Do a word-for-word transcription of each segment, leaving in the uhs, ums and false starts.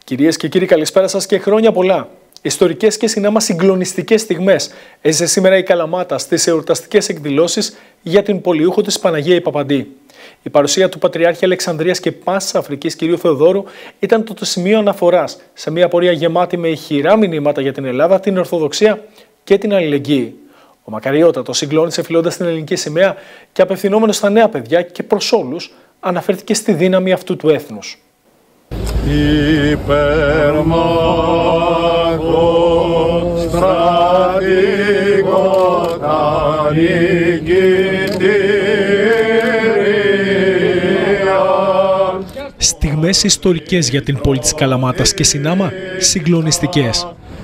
Κυρίες και κύριοι, καλησπέρα σας και χρόνια πολλά. Ιστορικές και συνάμα συγκλονιστικές στιγμές έζησε σήμερα η Καλαμάτα στις εορταστικές εκδηλώσεις για την πολιούχο της Παναγία η Παπαντή. Η παρουσία του Πατριάρχη Αλεξανδρίας και Πάσης Αφρικής κ. Θεοδόρου ήταν το σημείο αναφοράς σε μια πορεία γεμάτη με ηχηρά μηνύματα για την Ελλάδα, την Ορθοδοξία και την αλληλεγγύη. Ο Μακαριότατος συγκλώνησε φιλώντας την ελληνική σημαία και απευθυνόμενος στα νέα παιδιά και προς όλους αναφέρθηκε στη δύναμη αυτού του έθνους. Υπερμάχος στρατηγό τα νικητήρια. Στιγμές ιστορικές για την πόλη της Καλαμάτας και συνάμα συγκλονιστικές.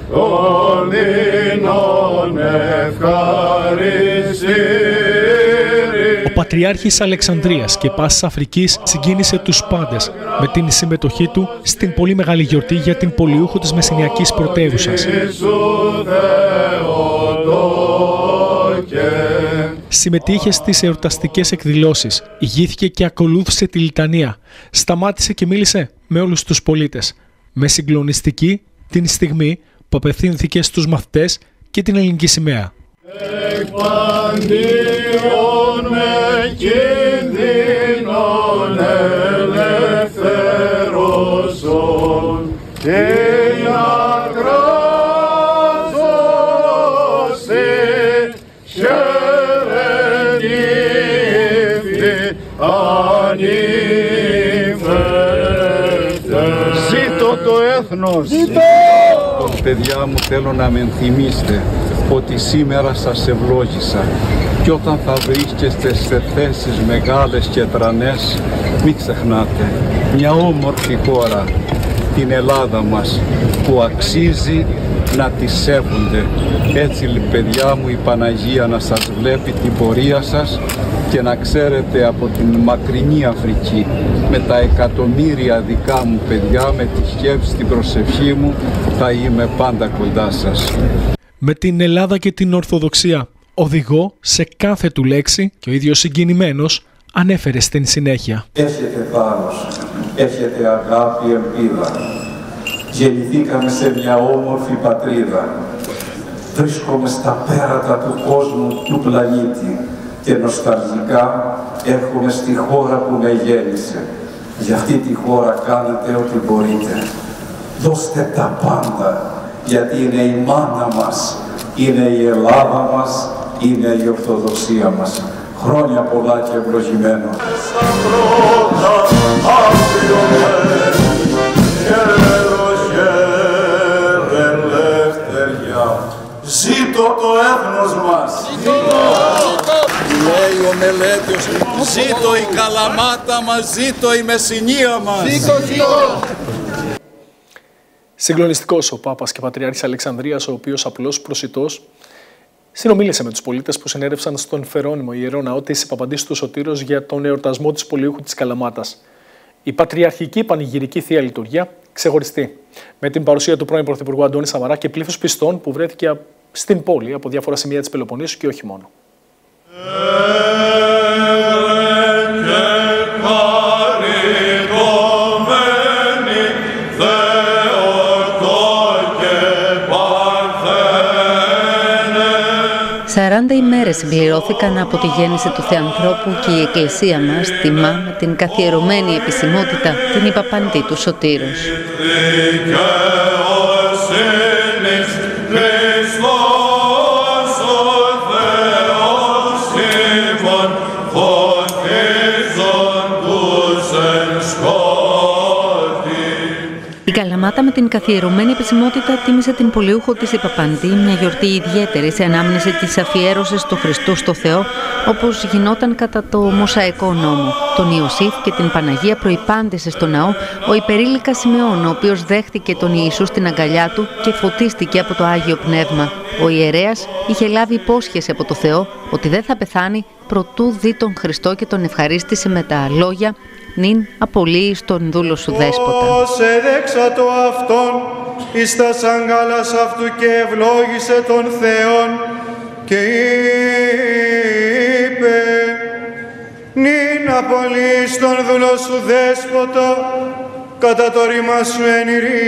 Ο Πατριάρχης Αλεξανδρίας και Πάσης Αφρικής συγκίνησε τους πάντες με την συμμετοχή του στην πολύ μεγάλη γιορτή για την πολιούχο της Μεσσηνιακής πρωτεύουσας. Συμμετείχε στις εορταστικές εκδηλώσεις, ηγήθηκε και ακολούθησε τη λιτανία, σταμάτησε και μίλησε με όλους τους πολίτες, με συγκλονιστική την στιγμή που απευθύνθηκε στους μαθητές και την ελληνική σημαία. Εκπαντίον με κίνδυνον ελευθερώσον και ακράζωση χαιρετήφη ανήφετε. Ζήτω το έθνος! Ζήτω! Παιδιά μου, θέλω να με ενθυμίστε ότι σήμερα σας ευλόγησα και όταν θα βρίσκεστε σε θέσεις μεγάλες και τρανές, μην ξεχνάτε μια όμορφη χώρα, την Ελλάδα μας, που αξίζει να τη σέβονται. Έτσι, παιδιά μου, η Παναγία να σας βλέπει την πορεία σας και να ξέρετε από την μακρινή Αφρική, με τα εκατομμύρια δικά μου παιδιά, με τη σκέψη, την προσευχή μου, θα είμαι πάντα κοντά σας. Με την Ελλάδα και την Ορθοδοξία οδηγώ σε κάθε του λέξη και ο ίδιος συγκινημένος ανέφερε στην συνέχεια. Έχετε θάρρος, έχετε αγάπη, ελπίδα. Γεννηθήκαμε σε μια όμορφη πατρίδα. Βρίσκομαι στα πέρατα του κόσμου, του πλανήτη και νοσταλγικά έρχομαι στη χώρα που με γέννησε. Για αυτή τη χώρα κάνετε ό,τι μπορείτε. Δώστε τα πάντα, γιατί είναι η μάνα μας, είναι η Ελλάδα μας, είναι η Ορθοδοξία μας. Χρόνια πολλά και ευλογημένο. Ζήτω το έθνος μας! Λέει ο Μελέτιος, ζήτω η Καλαμάτα μας, ζήτω η Μεσσηνία μας! Ζήτω, ζήτω! Συγκλονιστικός ο Πάπας και Πατριάρχης Αλεξανδρίας, ο οποίος απλώς προσιτός συνομίλησε με τους πολίτες που συνέρευσαν στον Φερόνιμο Ιερό Ναό της Παπαντής του Σωτήρος για τον εορτασμό της πολιούχου της Καλαμάτας. Η Πατριαρχική Πανηγυρική Θεία Λειτουργία ξεχωριστή, με την παρουσία του πρώην Πρωθυπουργού Αντώνη Σαμαρά και πλήθος πιστών που βρέθηκε στην πόλη από διάφορα σημεία της Πελοποννήσου και όχι μόνο. σαράντα ημέρες συμπληρώθηκαν από τη γέννηση του Θεανθρώπου και η Εκκλησία μας τιμά με την καθιερωμένη επισημότητα την Υπαπαντή του Σωτήρος. Η Καλαμάτα με την καθιερωμένη επισημότητα τίμησε την πολιούχο της Υπαπαντή, μια γιορτή ιδιαίτερη σε ανάμνηση της αφιέρωσης του Χριστού στο Θεό, όπως γινόταν κατά το Μωσαϊκό νόμο. Τον Ιωσήφ και την Παναγία προϋπάντησε στο ναό ο υπερήλικα Σιμεών, ο οποίος δέχτηκε τον Ιησού στην αγκαλιά του και φωτίστηκε από το Άγιο Πνεύμα. Ο ιερέας είχε λάβει υπόσχεση από το Θεό ότι δεν θα πεθάνει προτού δει τον Χριστό και τον ευχαρίστησε με τα λόγια «Νυν απολύεις τον δούλο σου δέσποτα». Ως εδέξα το αυτόν εις τας αγκάλας αυτού και ευλόγησε τον Θεόν και είπε «Νυν απολύεις τον δούλο σου δέσποτο κατά το ρήμα σου εν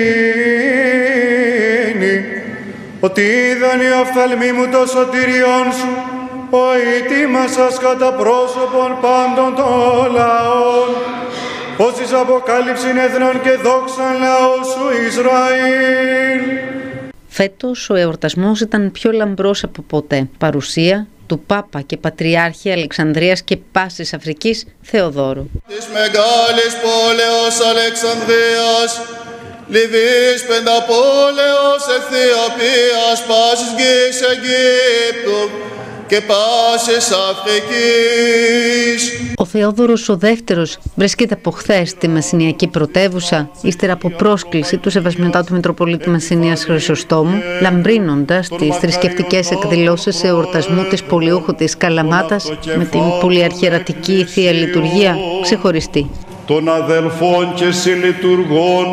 ειρήνη, ότι είδαν οι οφθαλμοί μου το σωτήριον σου, ο ητήμασας κατά πρόσωπον πάντων των λαών, ως εις αποκάλυψην εθνών και δόξαν λαό σου Ισραήλ. Φέτος ο εορτασμός ήταν πιο λαμπρός από ποτέ. Παρουσία του Πάπα και Πατριάρχη Αλεξανδρίας και πάσης Αφρικής Θεοδόρου. Της μεγάλης πόλεως Αλεξανδρίας, Λιβύης πενταπόλεως Αιθιοπίας, πάσης γης Αιγύπτου και πάσης Αφρικής. Ο Θεόδωρος ο δεύτερος βρίσκεται από χθες στη Μεσσηνιακή πρωτεύουσα, ύστερα από πρόσκληση του Σεβασμιωτάτου Μητροπολίτη Μεσσηνίας Χρυσοστόμου, λαμπρύνοντας τις θρησκευτικές εκδηλώσεις εορτασμού της Πολιούχου της Καλαμάτας με την πολυαρχιερατική Θεία Λειτουργία ξεχωριστή. Των αδελφών και συλλειτουργών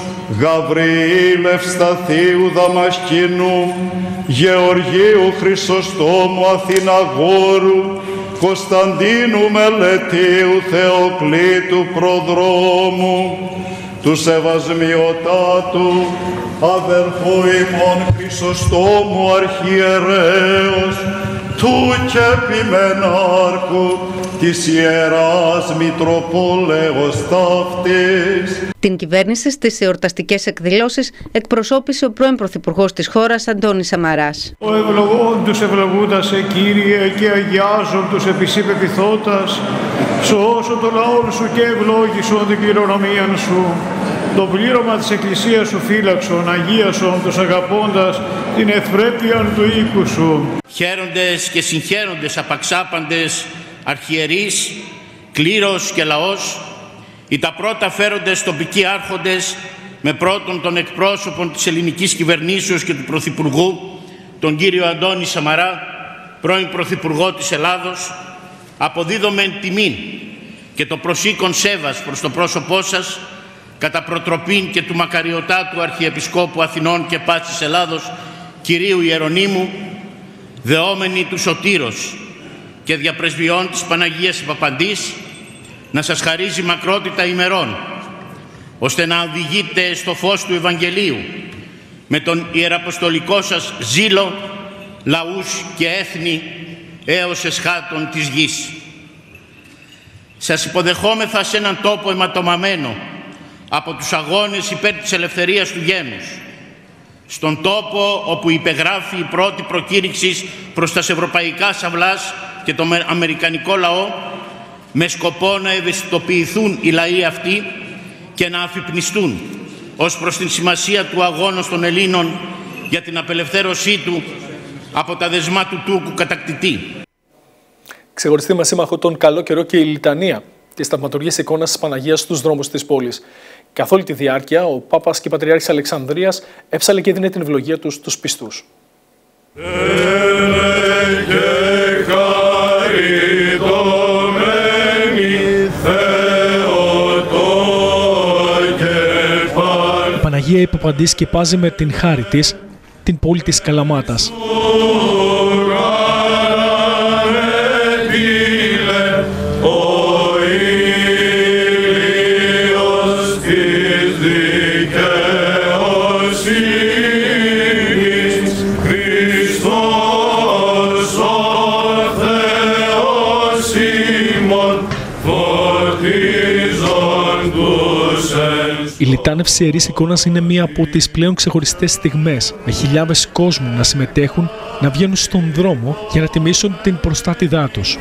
Γαβριήλ Ευσταθίου Δαμασκηνού, Γεωργίου Χρυσοστόμου Αθηναγόρου, Κωνσταντίνου Μελετίου Θεοκλήτου Προδρόμου, του Σεβασμιωτάτου αδελφού ημών Χρυσοστόμου Αρχιερέως, του και επιμενάρχου της Ιεράς Μητροπόλεως ταύτης. Την κυβέρνηση στις εορταστικές εκδηλώσεις εκπροσώπησε ο πρώην Πρωθυπουργός της χώρας Αντώνης Σαμαράς. Ο ευλογών τους ευλογούντας σε Κύριε και αγιάζον τους επισή πεπιθώτας, σώσον το λαό σου και ευλόγησον την κληρονομίαν σου. Το πλήρωμα της Εκκλησίας σου φύλαξον, αγίασον τους αγαπώντας την ευπρέπεια του οίκου σου. Χαίροντες και συγχαίροντες απαξάπαντες αρχιερείς, κλήρος και λαός, οι τα πρώτα φέροντες τοπικοί άρχοντες, με πρώτον τον εκπρόσωπον της ελληνικής κυβερνήσεως και του Πρωθυπουργού, τον κύριο Αντώνη Σαμαρά, πρώην Πρωθυπουργό της Ελλάδος, αποδίδομεν τιμήν και το προσήκον σέβας προς το πρόσωπό σας, κατά προτροπήν και του μακαριωτάτου Αρχιεπισκόπου Αθηνών και Πάσης Ελλάδος, Κυρίου Ιερονύμου, δεόμενοι του Σωτήρος και διαπρεσβειών της Παναγίας Παπαντής, να σας χαρίζει μακρότητα ημερών, ώστε να οδηγείτε στο φως του Ευαγγελίου με τον ιεραποστολικό σας ζήλο λαούς και έθνη έως εσχάτων της γης. Σας υποδεχόμεθα σε έναν τόπο αιματομαμένο από τους αγώνες υπέρ της ελευθερίας του γένους, στον τόπο όπου υπεγράφει η πρώτη προκήρυξη προς τα ευρωπαϊκά σαυλάς και τον αμερικανικό λαό, με σκοπό να ευαισθητοποιηθούν οι λαοί αυτοί και να αφυπνιστούν ως προς την σημασία του αγώνα των Ελλήνων για την απελευθέρωσή του από τα δεσμά του Τούρκου κατακτητή. Ξεχωριστή με σύμμαχο τον καλό καιρό και η λιτανία της θαυματουργής εικόνας της Παναγίας στους δρόμους της πόλης. Καθ' όλη τη διάρκεια, ο Πάπας και Πατριάρχης Αλεξανδρίας έψαλε και έδινε την ευλογία τους στους πιστούς. Η Παναγία η Παπαντή σκεπάζει με την χάρη της την πόλη της Καλαμάτας. Η λιτάνευση ιερής εικόνας είναι μία από τις πλέον ξεχωριστές στιγμές, με χιλιάδες κόσμου να συμμετέχουν, να βγαίνουν στον δρόμο για να τιμήσουν την προστάτηδά τους.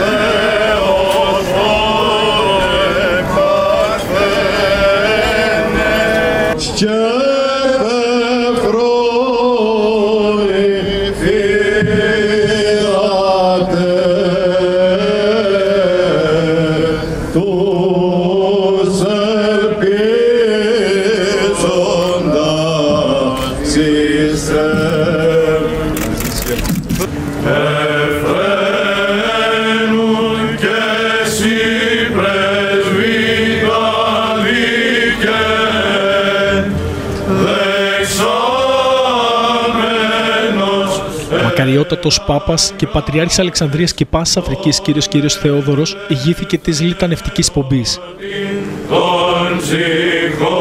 Μακαριότατος Πάπας και Πατριάρχης Αλεξανδρίας και Πάσης Αφρικής κύριος κύριος Θεόδωρος ηγήθηκε της λιτανευτικής πομπής.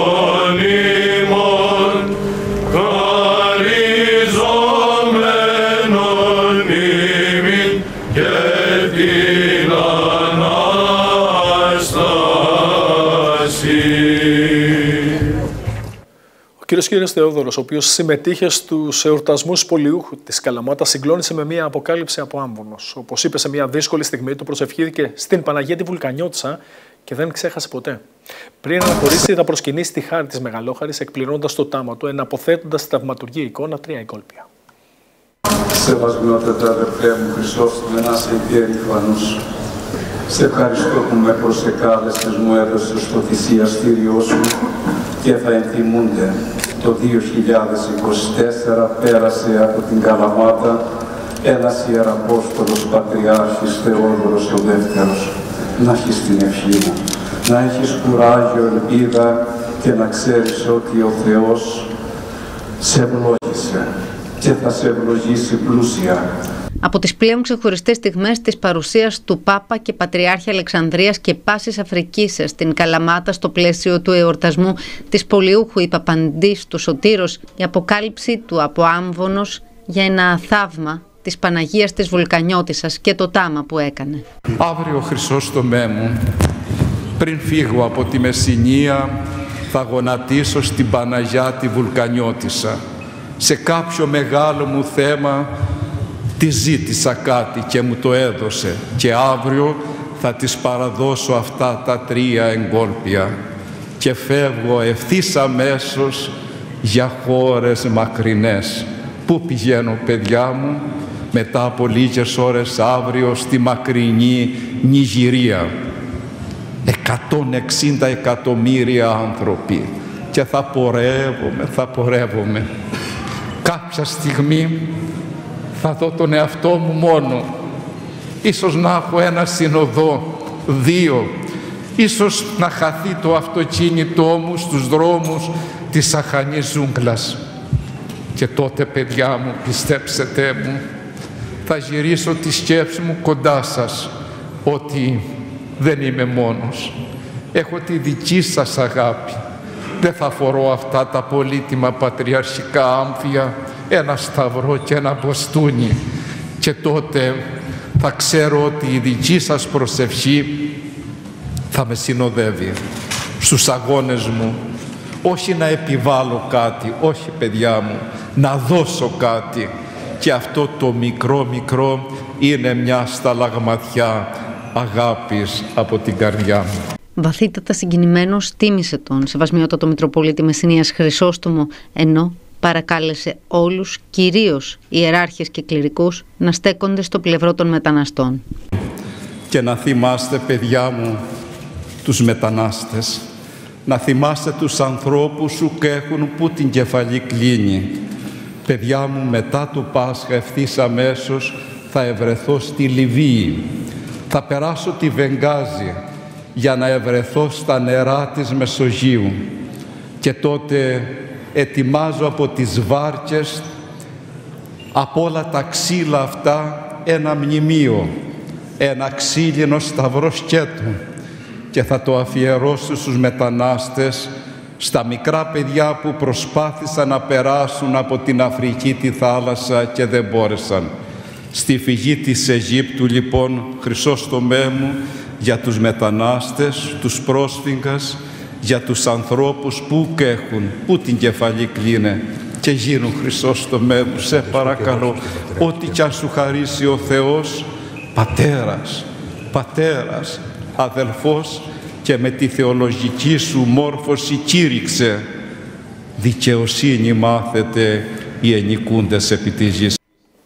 Ο κύριος κύριος Θεόδωρος, ο οποίος συμμετείχε στους εορτασμούς πολιούχου της Καλαμάτας, συγκλώνησε με μια αποκάλυψη από άμβονος. Όπως είπε, σε μια δύσκολη στιγμή του προσευχήθηκε στην Παναγία τη Βουλκανιώτισσα και δεν ξέχασε ποτέ. Πριν αναχωρήσει, θα προσκυνήσει τη χάρη της Μεγαλόχαρης, εκπληρώνοντας το τάμα του, εναποθέτοντας στη θαυματουργή εικόνα τρία εγκόλπια. Σεβασμιότατα αδερφέ μου Χρυσόστομε, να είσαι υπερήφανος. Σε ευχαριστώ που με προσεκάλεσες, μου έδωσες το θυσιαστήριό σου και θα ενθυμούνται. Το δύο χιλιάδες είκοσι τέσσερα πέρασε από την Καλαμάτα ένας Ιεραπόστολος Πατριάρχης Θεόδωρος ο Δεύτερος. Να έχεις την ευχή μου, να έχεις κουράγιο, ελπίδα και να ξέρεις ότι ο Θεός σε ευλόγησε και θα σε ευλογήσει πλούσια. Από τις πλέον ξεχωριστές στιγμές της παρουσίας του Πάπα και Πατριάρχη Αλεξανδρίας και Πάσης Αφρικής στην Καλαμάτα στο πλαίσιο του εορτασμού της πολιούχου η Παπαντής του Σωτήρος, η αποκάλυψη του από άμβονος για ένα θαύμα της Παναγίας της Βουλκανιώτισσας και το τάμα που έκανε. Αύριο, Χρυσόστομέ μου, πριν φύγω από τη Μεσσηνία, θα γονατίσω στην Παναγιά τη Βουλκανιώτισσα. Σε κάποιο μεγάλο μου θέμα τη ζήτησα κάτι και μου το έδωσε και αύριο θα της παραδώσω αυτά τα τρία εγκόλπια και φεύγω ευθύς αμέσως για χώρες μακρινές. Πού πηγαίνω, παιδιά μου? Μετά από λίγες ώρες αύριο στη μακρινή Νιγηρία. εκατόν εξήντα εκατομμύρια άνθρωποι και θα πορεύομαι, θα πορεύομαι. Κάποια στιγμή θα δω τον εαυτό μου μόνο. Ίσως να έχω ένα συνοδό, δύο. Ίσως να χαθεί το αυτοκίνητό μου στους δρόμους της αχανής ζούγκλας. Και τότε, παιδιά μου, πιστέψτε μου, θα γυρίσω τη σκέψη μου κοντά σας, ότι δεν είμαι μόνος. Έχω τη δική σας αγάπη. Δεν θα φορώ αυτά τα πολύτιμα πατριαρχικά άμφια, ένα σταυρό και ένα μποστούνι. Και τότε θα ξέρω ότι η δική σας προσευχή θα με συνοδεύει στους αγώνες μου. Όχι να επιβάλλω κάτι, όχι παιδιά μου, να δώσω κάτι. Και αυτό το μικρό μικρό είναι μια σταλαγματιά αγάπης από την καρδιά μου. Βαθύτατα συγκινημένος τίμησε τον Σεβασμιότατο Μητροπολίτη Μεσσηνίας Χρυσόστομο, ενώ παρακάλεσε όλους, κυρίως ιεράρχες και κληρικούς, να στέκονται στο πλευρό των μεταναστών. Και να θυμάστε, παιδιά μου, τους μετανάστες, να θυμάστε τους ανθρώπους που έχουν που την κεφαλή κλείνει. Παιδιά μου, μετά το Πάσχα ευθύς αμέσως θα ευρεθώ στη Λιβύη. Θα περάσω τη Βενγάζη για να ευρεθώ στα νερά της Μεσογείου. Και τότε ετοιμάζω από τις βάρκες, από όλα τα ξύλα αυτά, ένα μνημείο, ένα ξύλινο σταυρό σκέτου, και θα το αφιερώσω στους μετανάστες, στα μικρά παιδιά που προσπάθησαν να περάσουν από την Αφρική τη θάλασσα και δεν μπόρεσαν. Στη φυγή της Αιγύπτου, λοιπόν, Χρυσόστομέ μου, για τους μετανάστες, τους πρόσφυγας, για τους ανθρώπους που έχουν, που την κεφαλή κλείνε, και γίνουν, Χρυσόστομέ μου, σε παρακαλώ, ό,τι κι αν σου χαρίσει ο Θεός, πατέρας, πατέρας, αδελφός, και με τη θεολογική σου μόρφωση κήρυξε, δικαιοσύνη μάθετε οι ενοικούντες επί της γης.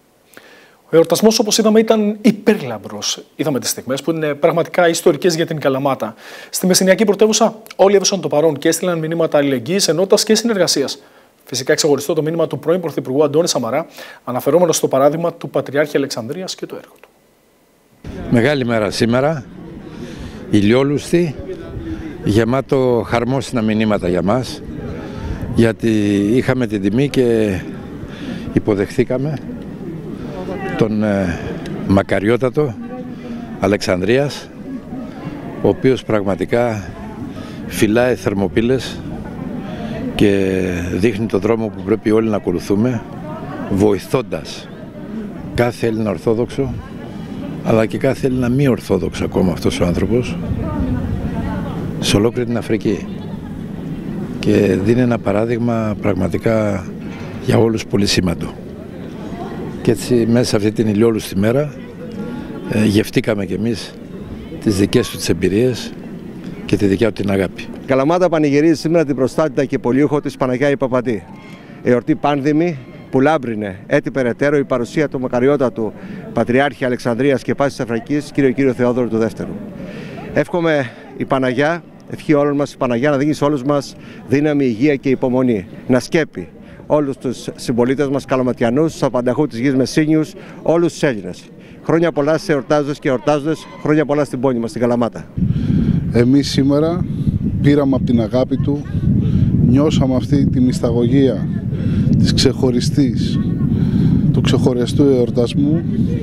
Ο εορτασμός, όπως είδαμε, ήταν υπέρλαμπρος. Είδαμε τις στιγμές που είναι πραγματικά ιστορικές για την Καλαμάτα. Στη Μεσσηνιακή πρωτεύουσα όλοι έδωσαν το παρόν και έστειλαν μηνύματα αλληλεγγύης, ενότητας και συνεργασίας. Φυσικά ξεχωριστό το μήνυμα του πρώην Πρωθυπουργού Αντώνη Σαμαρά, αναφερόμενο στο παράδειγμα του Πατριάρχη Αλεξανδρίας και το έργο του. Μεγάλη μέρα σήμερα, ηλιόλουστη, γεμάτο χαρμόσυνα μηνύματα για μας, γιατί είχαμε την τιμή και υποδεχθήκαμε τον ε, μακαριότατο Αλεξανδρίας, ο οποίος πραγματικά φυλάει θερμοπύλες και δείχνει το δρόμο που πρέπει όλοι να ακολουθούμε, βοηθώντας κάθε Έλληνα Ορθόδοξο, αλλά και κάθε Έλληνα μη Ορθόδοξο ακόμα αυτός ο άνθρωπος, σε ολόκληρη την Αφρική και δίνει ένα παράδειγμα πραγματικά για όλους πολύ σήμαντο. Και έτσι μέσα σε αυτή την ηλιόλουστη μέρα ε, γευτήκαμε κι εμείς τις δικές του τις εμπειρίες και τη δικιά του την αγάπη. Η Καλαμάτα πανηγυρίζει σήμερα την προστάτητα και πολιούχο της Παναγιά η Παπαντή. Εορτή πάνδημη που λάμπρινε έτσι περαιτέρω η παρουσία του μακαριότατου Πατριάρχη Αλεξανδρίας και Πάσης Αφρικής, κύριο κύριο Θεόδωρου του Δεύτερου. Εύχομαι η Παναγιά, ευχή όλων μας η Παναγιά να δίνει σε όλους μας δύναμη, υγεία και υπομονή. Να σκέπει όλους τους συμπολίτες μας καλαματιανούς, τους απανταχού της γης Μεσσήνιους, όλους τους Έλληνες. Χρόνια πολλά σε εορτάζοντες και εορτάζοντες, χρόνια πολλά στην πόλη μας, στην Καλαμάτα. Εμείς σήμερα πήραμε από την αγάπη του, νιώσαμε αυτή τη μυσταγωγία της ξεχωριστής, του ξεχωριστού εορτασμού.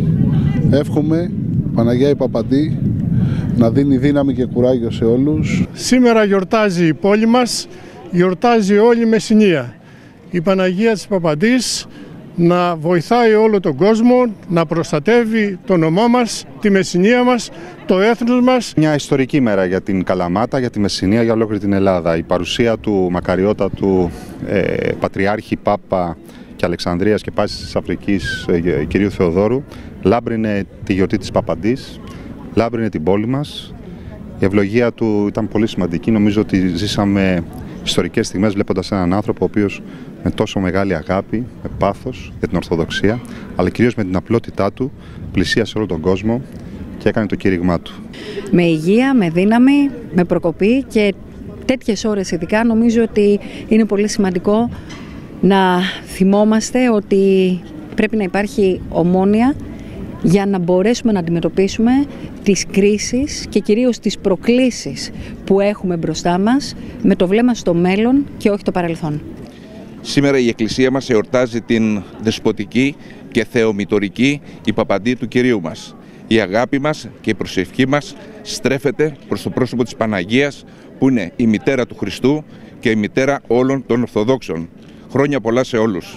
Εύχομαι Παναγιά η Παπαντή να δίνει δύναμη και κουράγιο σε όλους. Σήμερα γιορτάζει η πόλη μας, γιορτάζει όλη η Μεσσηνία. Η Παναγία της Παπαντής να βοηθάει όλο τον κόσμο, να προστατεύει το όνομά μας, τη Μεσσηνία μας, το έθνος μας. Μια ιστορική μέρα για την Καλαμάτα, για τη Μεσσηνία, για ολόκληρη την Ελλάδα. Η παρουσία του μακαριότατου ε, Πατριάρχη Πάπα και Αλεξανδρίας και Πάσης της Αφρικής ε, κυρίου Θεοδόρου λάμπρινε τη γιορτή της Παπαντής, λάμπρινε την πόλη μας. Η ευλογία του ήταν πολύ σημαντική. Νομίζω ότι ζήσαμε ιστορικές στιγμές βλέποντας έναν άνθρωπο ο οποίος με τόσο μεγάλη αγάπη, με πάθος για την Ορθοδοξία, αλλά κυρίως με την απλότητά του πλησίασε όλο τον κόσμο και έκανε το κήρυγμά του. Με υγεία, με δύναμη, με προκοπή και τέτοιες ώρες ειδικά νομίζω ότι είναι πολύ σημαντικό να θυμόμαστε ότι πρέπει να υπάρχει ομόνοια για να μπορέσουμε να αντιμετωπίσουμε τις κρίσεις και κυρίως τις προκλήσεις που έχουμε μπροστά μας με το βλέμμα στο μέλλον και όχι το παρελθόν. Σήμερα η Εκκλησία μας εορτάζει την δεσποτική και θεομητορική υπαπαντή του Κυρίου μας. Η αγάπη μας και η προσευχή μας στρέφεται προς το πρόσωπο της Παναγίας που είναι η μητέρα του Χριστού και η μητέρα όλων των Ορθοδόξων. Χρόνια πολλά σε όλους.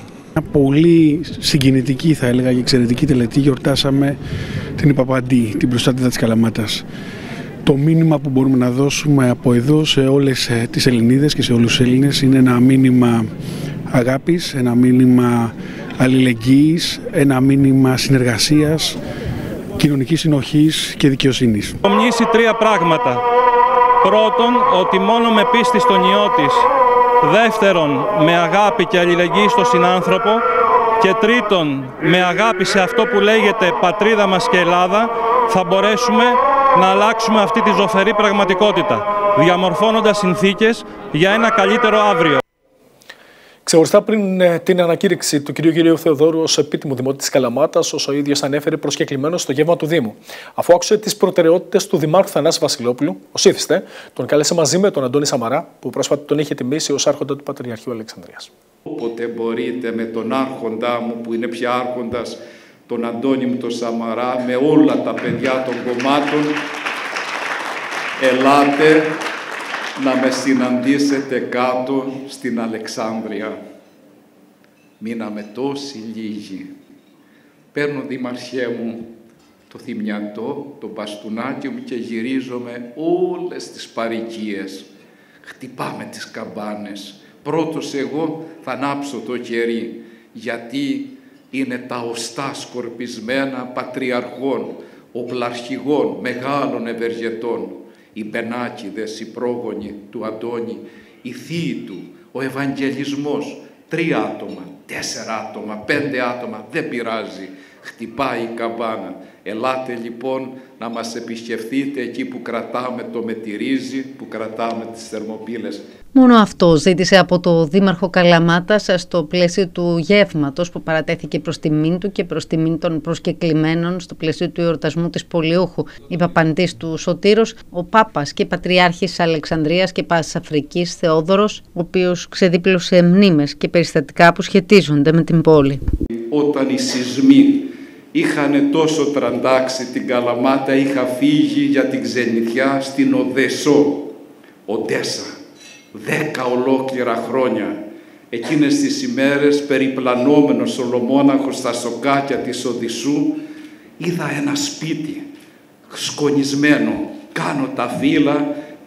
Πολύ συγκινητική θα έλεγα και εξαιρετική τελετή γιορτάσαμε την Ιπαπαντή, την προστάτητα της Καλαμάτας. Το μήνυμα που μπορούμε να δώσουμε από εδώ σε όλες τις Ελληνίδες και σε όλους τους Έλληνες είναι ένα μήνυμα αγάπης, ένα μήνυμα αλληλεγγύης, ένα μήνυμα συνεργασίας, κοινωνικής συνοχής και δικαιοσύνης. Ομνήσει τρία πράγματα. Πρώτον, ότι μόνο με πίστη στον Υιό της. Δεύτερον, με αγάπη και αλληλεγγύη στον συνάνθρωπο. Και τρίτον, με αγάπη σε αυτό που λέγεται πατρίδα μας και Ελλάδα, θα μπορέσουμε να αλλάξουμε αυτή τη ζωφερή πραγματικότητα, διαμορφώνοντας συνθήκες για ένα καλύτερο αύριο. Ξεχωριστά πριν την ανακήρυξη του κ. Κυρίου Θεοδόρου ως επίτιμου δημότη της Καλαμάτας, ως ο ίδιος ανέφερε προσκεκλημένος στο γεύμα του Δήμου. Αφού άκουσε τις προτεραιότητες του Δημάρχου Θανάση Βασιλόπουλου, ως ήθιστε, τον κάλεσε μαζί με τον Αντώνη Σαμαρά, που πρόσφατα τον είχε τιμήσει ως άρχοντα του Πατριαρχείου Αλεξανδρίας. Όποτε μπορείτε με τον άρχοντά μου, που είναι πια άρχοντας, τον Αντώνη μου τον Σαμαρά, με όλα τα παιδιά των κομμάτων, ελάτε να με συναντήσετε κάτω στην Αλεξάνδρεια. Μείναμε τόσοι λίγοι. Παίρνω, Δήμαρχέ μου, το θυμιατό, το μπαστούνάκι μου και γυρίζομαι όλες τις παροικίες. Χτυπάμε τις καμπάνες. Πρώτος εγώ θα ανάψω το κερί, γιατί είναι τα οστά σκορπισμένα πατριαρχών, οπλαρχηγών, μεγάλων ευεργετών. Οι Μπενάκηδες, οι πρόγονοι του Αντώνη, οι θείοι του, ο Ευαγγελισμός, τρία άτομα, τέσσερα άτομα, πέντε άτομα, δεν πειράζει, χτυπάει η καμπάνα. Ελάτε λοιπόν να μας επισκεφθείτε εκεί που κρατάμε το μετηρίζι, που κρατάμε τις θερμοπύλες. Μόνο αυτό ζήτησε από το Δήμαρχο Καλαμάτας στο πλαίσιο του γεύματος που παρατέθηκε προς τιμήν του και προς τιμήν των προσκεκλημένων στο πλαίσιο του εορτασμού της Πολιούχου Ιπαπαντής του Σωτήρος, ο Πάπας και Πατριάρχης Αλεξανδρίας και Πάσης Αφρικής Θεόδωρος, ο οποίος ξεδίπλωσε μνήμες και περιστατικά που σχετίζονται με την πόλη. Όταν οι σεισμοί είχαν τόσο τραντάξει την Καλαμάτα, είχα φύγει για την ξενιθιά στην Οδεσσό, Οντέσα. Δέκα ολόκληρα χρόνια. Εκείνες τις ημέρες, περιπλανόμενος Σολομόναχος στα σοκάκια της Οδυσσού, είδα ένα σπίτι σκονισμένο. Κάνω τα φύλλα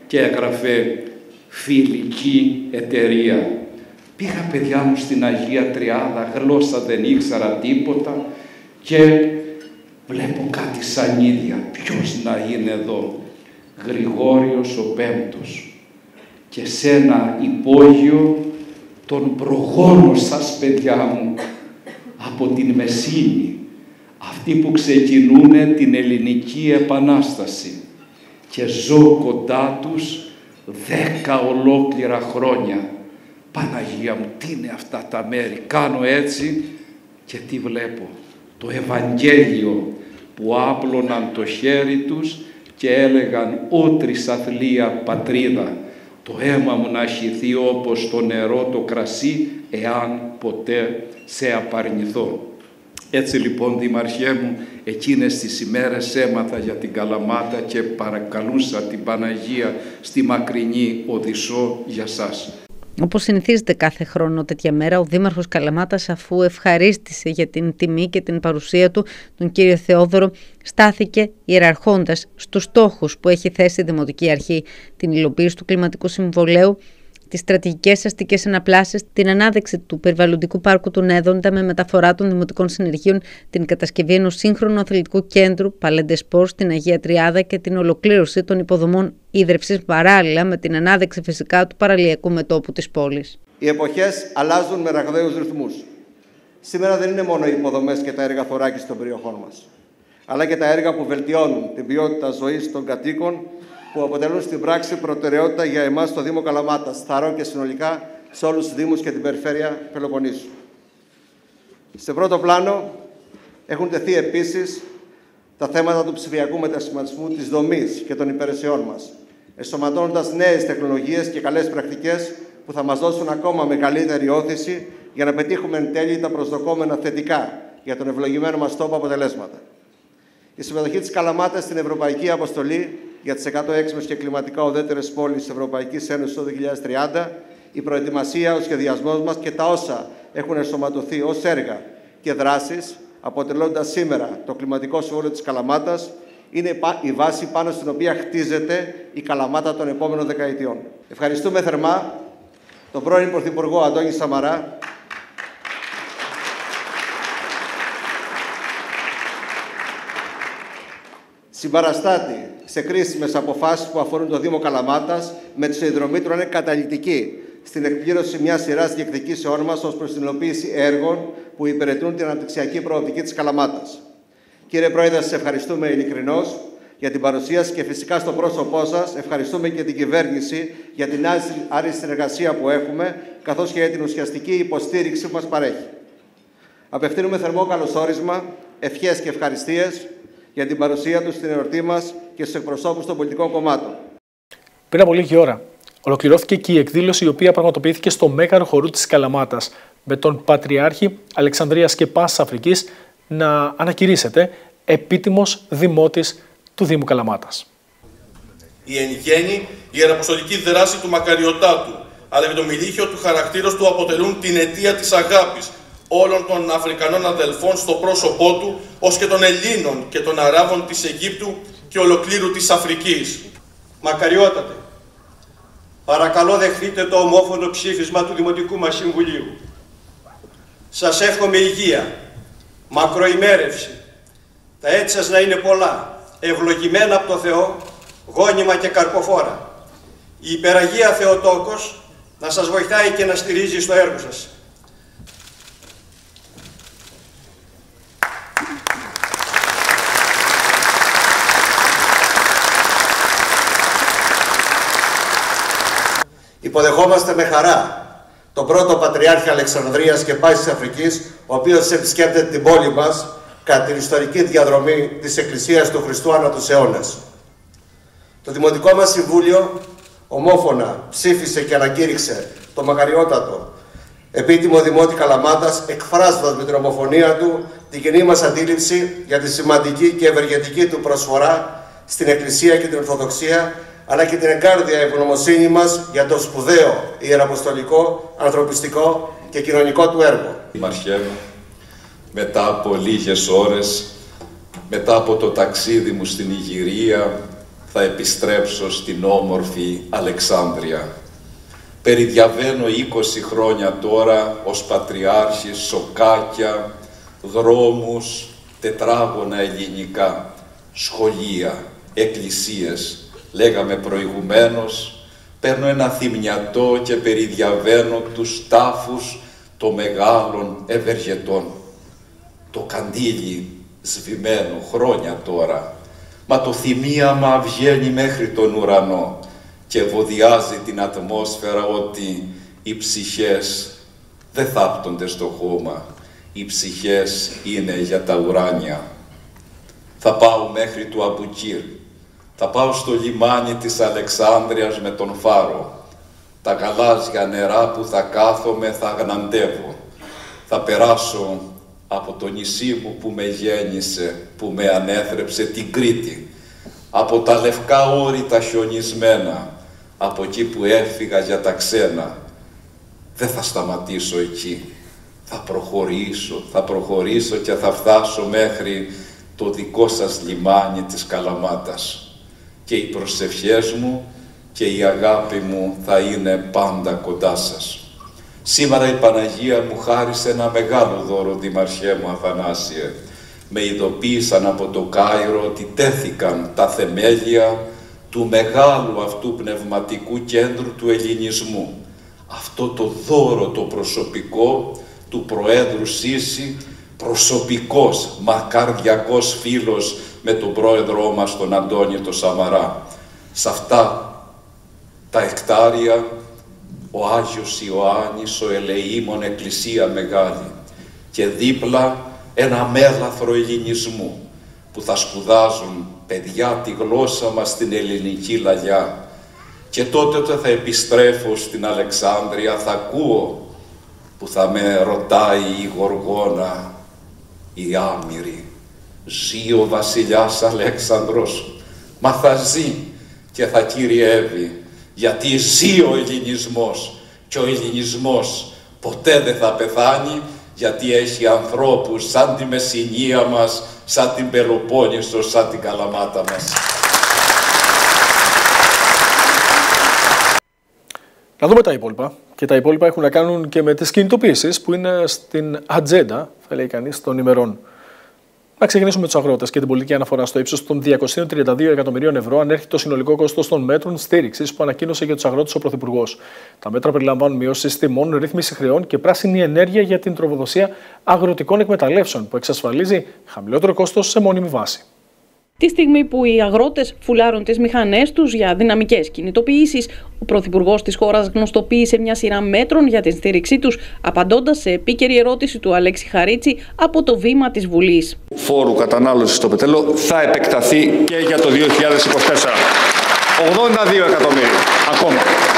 και έγραφε φιλική εταιρεία. Πήγα, παιδιά μου, στην Αγία Τριάδα, γλώσσα δεν ήξερα τίποτα και βλέπω κάτι σανίδια. Ποιος να είναι εδώ? Γρηγόριος ο Πέμπτος. Και σε ένα υπόγειο των προγόνων σας, παιδιά μου, από την Μεσίνη, αυτοί που ξεκινούνε την Ελληνική Επανάσταση, και ζω κοντά τους δέκα ολόκληρα χρόνια. Παναγία μου, τι είναι αυτά τα μέρη? Κάνω έτσι και τι βλέπω? Το Ευαγγέλιο που άπλωναν το χέρι τους και έλεγαν «Ω τρισαθλία πατρίδα, το αίμα μου να χυθεί όπως το νερό το κρασί, εάν ποτέ σε απαρνηθώ». Έτσι λοιπόν, Δημαρχέ μου, εκείνες τις ημέρες έμαθα για την Καλαμάτα και παρακαλούσα την Παναγία στη μακρινή Οδυσσό για σας. Όπως συνηθίζεται κάθε χρόνο τέτοια μέρα, ο Δήμαρχος Καλαμάτας, αφού ευχαρίστησε για την τιμή και την παρουσία του τον κύριο Θεόδωρο, στάθηκε ιεραρχώντας στους στόχους που έχει θέσει η Δημοτική Αρχή, την υλοποίηση του κλιματικού συμβολέου, τις στρατηγικές αστικές αναπλάσεις, την ανάδειξη του περιβαλλοντικού πάρκου του Νέδοντα με μεταφορά των δημοτικών συνεργείων, την κατασκευή ενός σύγχρονου αθλητικού κέντρου, Παλέντε Σπορ στην Αγία Τριάδα και την ολοκλήρωση των υποδομών ίδρυυσης, παράλληλα με την ανάδειξη φυσικά του παραλιακού μετώπου της πόλης. Οι εποχές αλλάζουν με ραγδαίους ρυθμούς. Σήμερα δεν είναι μόνο οι υποδομές και τα έργα θωράκισης των περιοχών μας, αλλά και τα έργα που βελτιώνουν την ποιότητα ζωής των κατοίκων, που αποτελούν στην πράξη προτεραιότητα για εμάς στο Δήμο Καλαμάτας, Θαρών και συνολικά σε όλους τους Δήμους και την περιφέρεια Πελοποννήσου. Σε πρώτο πλάνο έχουν τεθεί επίσης τα θέματα του ψηφιακού μετασχηματισμού της δομής και των υπηρεσιών μας, ενσωματώνοντας νέες τεχνολογίες και καλές πρακτικές που θα μας δώσουν ακόμα μεγαλύτερη όθηση για να πετύχουμε εν τέλει τα προσδοκόμενα θετικά για τον ευλογημένο μας τόπο αποτελέσματα. Η συμμετοχή της Καλαμάτας στην Ευρωπαϊκή Αποστολή για τις εκατό έξιμες και κλιματικά ουδέτερες πόλεις της Ευρωπαϊκής Ένωσης το δύο χιλιάδες τριάντα, η προετοιμασία, ο σχεδιασμός μας και τα όσα έχουν ενσωματωθεί ως έργα και δράσεις, αποτελώντας σήμερα το Κλιματικό Συμβούλιο της Καλαμάτας, είναι η βάση πάνω στην οποία χτίζεται η Καλαμάτα των επόμενων δεκαετιών. Ευχαριστούμε θερμά τον πρώην Πρωθυπουργό Αντώνη Σαμαρά, συμπαραστάτη σε κρίσιμες αποφάσεις που αφορούν το Δήμο Καλαμάτας, με τη συνδρομή του να είναι καταλυτική στην εκπλήρωση μιας σειράς διεκδικήσεών μας ως προς την υλοποίηση έργων που υπηρετούν την αναπτυξιακή προοπτική της Καλαμάτας. Κύριε Πρόεδρε, σας ευχαριστούμε ειλικρινώς για την παρουσία σας και φυσικά στο πρόσωπό σας ευχαριστούμε και την κυβέρνηση για την άριστη συνεργασία που έχουμε, καθώς και για την ουσιαστική υποστήριξη που μας παρέχει. Απευθύνουμε θερμό καλωσόρισμα, ευχές και ευχαριστίες για την παρουσία του στην εορτή μας και στους εκπροσώπους των πολιτικών κομμάτων. Πριν από λίγη ώρα, ολοκληρώθηκε και η εκδήλωση η οποία πραγματοποιήθηκε στο Μέγαρο Χορού της Καλαμάτας, με τον Πατριάρχη Αλεξανδρίας και Πάσης Αφρικής να ανακηρύσσεται επίτιμος δημότης του Δήμου Καλαμάτας. Η εν γέννη ιεραποστολική δράση του μακαριωτάτου, αλλά και το μιλίχιο του χαρακτήρος του αποτελούν την αιτία της αγάπης όλων των Αφρικανών αδελφών στο πρόσωπό του, ως και των Ελλήνων και των Αράβων της Αιγύπτου και ολοκλήρου της Αφρικής. Μακαριότατε, παρακαλώ δεχτείτε το ομόφωνο ψήφισμα του Δημοτικού μας Συμβουλίου. Σας εύχομαι υγεία, μακροημέρευση, τα έτη σας να είναι πολλά, ευλογημένα από το Θεό, γόνιμα και καρποφόρα. Η Υπεραγία Θεοτόκος να σας βοηθάει και να στηρίζει στο έργο σας. Υποδεχόμαστε με χαρά τον πρώτο Πατριάρχη Αλεξανδρίας και Πάσης Αφρικής, ο οποίος επισκέπτεται την πόλη μας κατά την ιστορική διαδρομή της Εκκλησίας του Χριστού ανά τους αιώνες. Το Δημοτικό μας Συμβούλιο ομόφωνα ψήφισε και ανακήρυξε το μακαριότατο επίτιμο Δημότη Καλαμάτας, εκφράζοντας με την ομοφωνία του την κοινή μας αντίληψη για τη σημαντική και ευεργετική του προσφορά στην Εκκλησία και την Ορθοδοξία, αλλά και την εγκάρδια ευγνωμοσύνη μας για το σπουδαίο ιεραποστολικό, ανθρωπιστικό και κοινωνικό του έργο. Δημαρχέ, μετά από λίγες ώρες, μετά από το ταξίδι μου στην Ιγυρία, θα επιστρέψω στην όμορφη Αλεξάνδρεια. Περιδιαβαίνω είκοσι χρόνια τώρα ως πατριάρχης σοκάκια, δρόμους, τετράγωνα ελληνικά, σχολεία, εκκλησίες. Λέγαμε προηγουμένως, παίρνω ένα θυμιατό και περιδιαβαίνω τους τάφους των μεγάλων ευεργετών. Το καντήλι σβημένο χρόνια τώρα, μα το θυμίαμα βγαίνει μέχρι τον ουρανό και βοδιάζει την ατμόσφαιρα ότι οι ψυχές δεν θάπτονται στο χώμα, οι ψυχές είναι για τα ουράνια. Θα πάω μέχρι του Αμπουκύρ, θα πάω στο λιμάνι της Αλεξάνδρειας με τον φάρο. Τα γαλάζια νερά που θα κάθομαι θα γναντεύω. Θα περάσω από το νησί μου που με γέννησε, που με ανέθρεψε, την Κρήτη. Από τα λευκά όρη τα χιονισμένα, από εκεί που έφυγα για τα ξένα. Δεν θα σταματήσω εκεί. Θα προχωρήσω, θα προχωρήσω και θα φτάσω μέχρι το δικό σας λιμάνι της Καλαμάτας. Και οι προσευχές μου και η αγάπη μου θα είναι πάντα κοντά σας. Σήμερα η Παναγία μου χάρισε ένα μεγάλο δώρο, Δημαρχέ μου Αθανάσιε. Με ειδοποίησαν από το Κάιρο ότι τέθηκαν τα θεμέλια του μεγάλου αυτού πνευματικού κέντρου του ελληνισμού. Αυτό το δώρο το προσωπικό του Προέδρου Σίση, προσωπικός, μακαρδιακός φίλος με τον πρόεδρό μας τον Αντώνη το Σαμαρά. Σε αυτά τα εκτάρια ο Άγιος Ιωάννης, ο ελεήμων εκκλησία μεγάλη και δίπλα ένα μέγαθρο ελληνισμού που θα σπουδάζουν παιδιά τη γλώσσα μας στην ελληνική λαγιά. Και τότε όταν θα επιστρέφω στην Αλεξάνδρεια θα ακούω που θα με ρωτάει η Γοργόνα η άμυρη, ζει ο βασιλιάς Αλέξανδρος, μα θα ζει και θα κυριεύει, γιατί ζει ο ελληνισμός και ο ελληνισμός ποτέ δεν θα πεθάνει, γιατί έχει ανθρώπους σαν τη Μεσσηνία μας, σαν την Πελοπόννησο, σαν την Καλαμάτα μας. Να δούμε τα υπόλοιπα. Και τα υπόλοιπα έχουν να κάνουν και με τις κινητοποίησεις που είναι στην ατζέντα, θα λέει κανείς, των ημερών. Να ξεκινήσουμε με τους αγρότες και την πολιτική αναφορά στο ύψος των διακοσίων τριάντα δύο εκατομμυρίων ευρώ ανέρχεται το συνολικό κόστος των μέτρων στήριξης που ανακοίνωσε για τους αγρότες ο Πρωθυπουργός. Τα μέτρα περιλαμβάνουν μειώσεις τιμών, ρύθμιση χρεών και πράσινη ενέργεια για την τροφοδοσία αγροτικών εκμεταλλεύσεων, που εξασφαλίζει χαμηλότερο κόστος σε μόνιμη βάση. Τη στιγμή που οι αγρότες φουλάρουν τις μηχανές τους για δυναμικές κινητοποιήσεις, ο Πρωθυπουργός της χώρας γνωστοποίησε μια σειρά μέτρων για την στήριξή τους, απαντώντας σε επίκαιρη ερώτηση του Αλέξη Χαρίτση από το βήμα της Βουλής. Φόρου κατανάλωσης στο πετρέλαιο θα επεκταθεί και για το δύο χιλιάδες είκοσι τέσσερα. ογδόντα δύο εκατομμύρια ακόμα.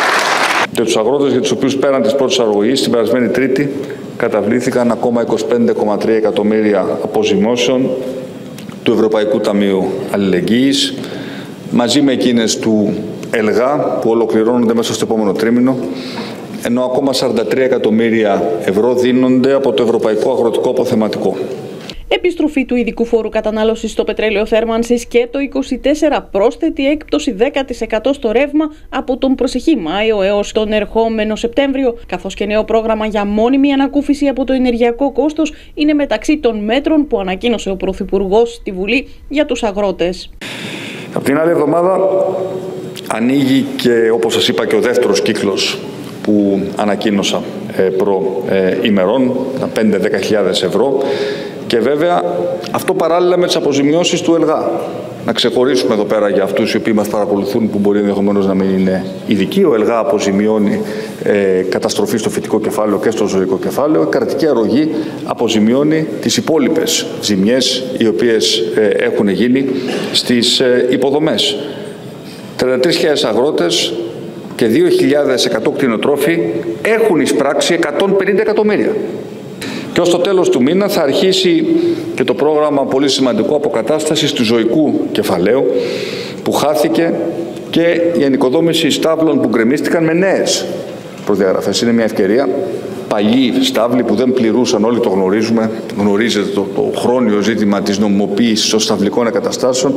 Για τους αγρότες για τους οποίους πέραν της πρώτης αγωγής, την περασμένη Τρίτη, καταβλήθηκαν ακόμα είκοσι πέντε κόμμα τρία εκατομμύρια αποζημιώσεων του Ευρωπαϊκού Ταμείου Αλληλεγγύης, μαζί με εκείνες του ΕΛΓΑ που ολοκληρώνονται μέσα στο επόμενο τρίμηνο, ενώ ακόμα σαράντα τρία εκατομμύρια ευρώ δίνονται από το Ευρωπαϊκό Αγροτικό Αποθεματικό. Επιστροφή του ειδικού φόρου κατανάλωσης στο πετρέλαιο θέρμανσης και το είκοσι τέσσερα πρόσθετη έκπτωση δέκα τοις εκατό στο ρεύμα από τον προσεχή Μάιο έως τον ερχόμενο Σεπτέμβριο, καθώς και νέο πρόγραμμα για μόνιμη ανακούφιση από το ενεργειακό κόστος είναι μεταξύ των μέτρων που ανακοίνωσε ο Πρωθυπουργός στη Βουλή για τους αγρότες. Από την άλλη εβδομάδα ανοίγει και, όπως σας είπα, και ο δεύτερος κύκλος που ανακοίνωσα ε, προ ε, ημερών, τα πέντε με δέκα χιλιάδες ευρώ. Και βέβαια αυτό παράλληλα με τις αποζημιώσεις του ΕΛΓΑ. Να ξεχωρίσουμε εδώ πέρα για αυτούς οι οποίοι μας παρακολουθούν που μπορεί ενδεχομένως να μην είναι ειδικοί. Ο ΕΛΓΑ αποζημιώνει ε, καταστροφή στο φυτικό κεφάλαιο και στο ζωικό κεφάλαιο. Η κρατική αρρωγή αποζημιώνει τις υπόλοιπες ζημιές οι οποίες ε, έχουν γίνει στις ε, υποδομές. τριάντα τρεις χιλιάδες αγρότες και δύο χιλιάδες εκατό κτηνοτρόφοι έχουν εισπράξει εκατόν πενήντα εκατομμύρια. Και ως το τέλος του μήνα θα αρχίσει και το πρόγραμμα πολύ σημαντικό αποκατάστασης του ζωικού κεφαλαίου που χάθηκε και η ανοικοδόμηση στάβλων που γκρεμίστηκαν με νέες προδιαγραφές. Είναι μια ευκαιρία. Παλιοί στάβλοι που δεν πληρούσαν, όλοι το γνωρίζουμε, γνωρίζετε το, το χρόνιο ζήτημα της νομιμοποίησης των σταυλικών εγκαταστάσεων,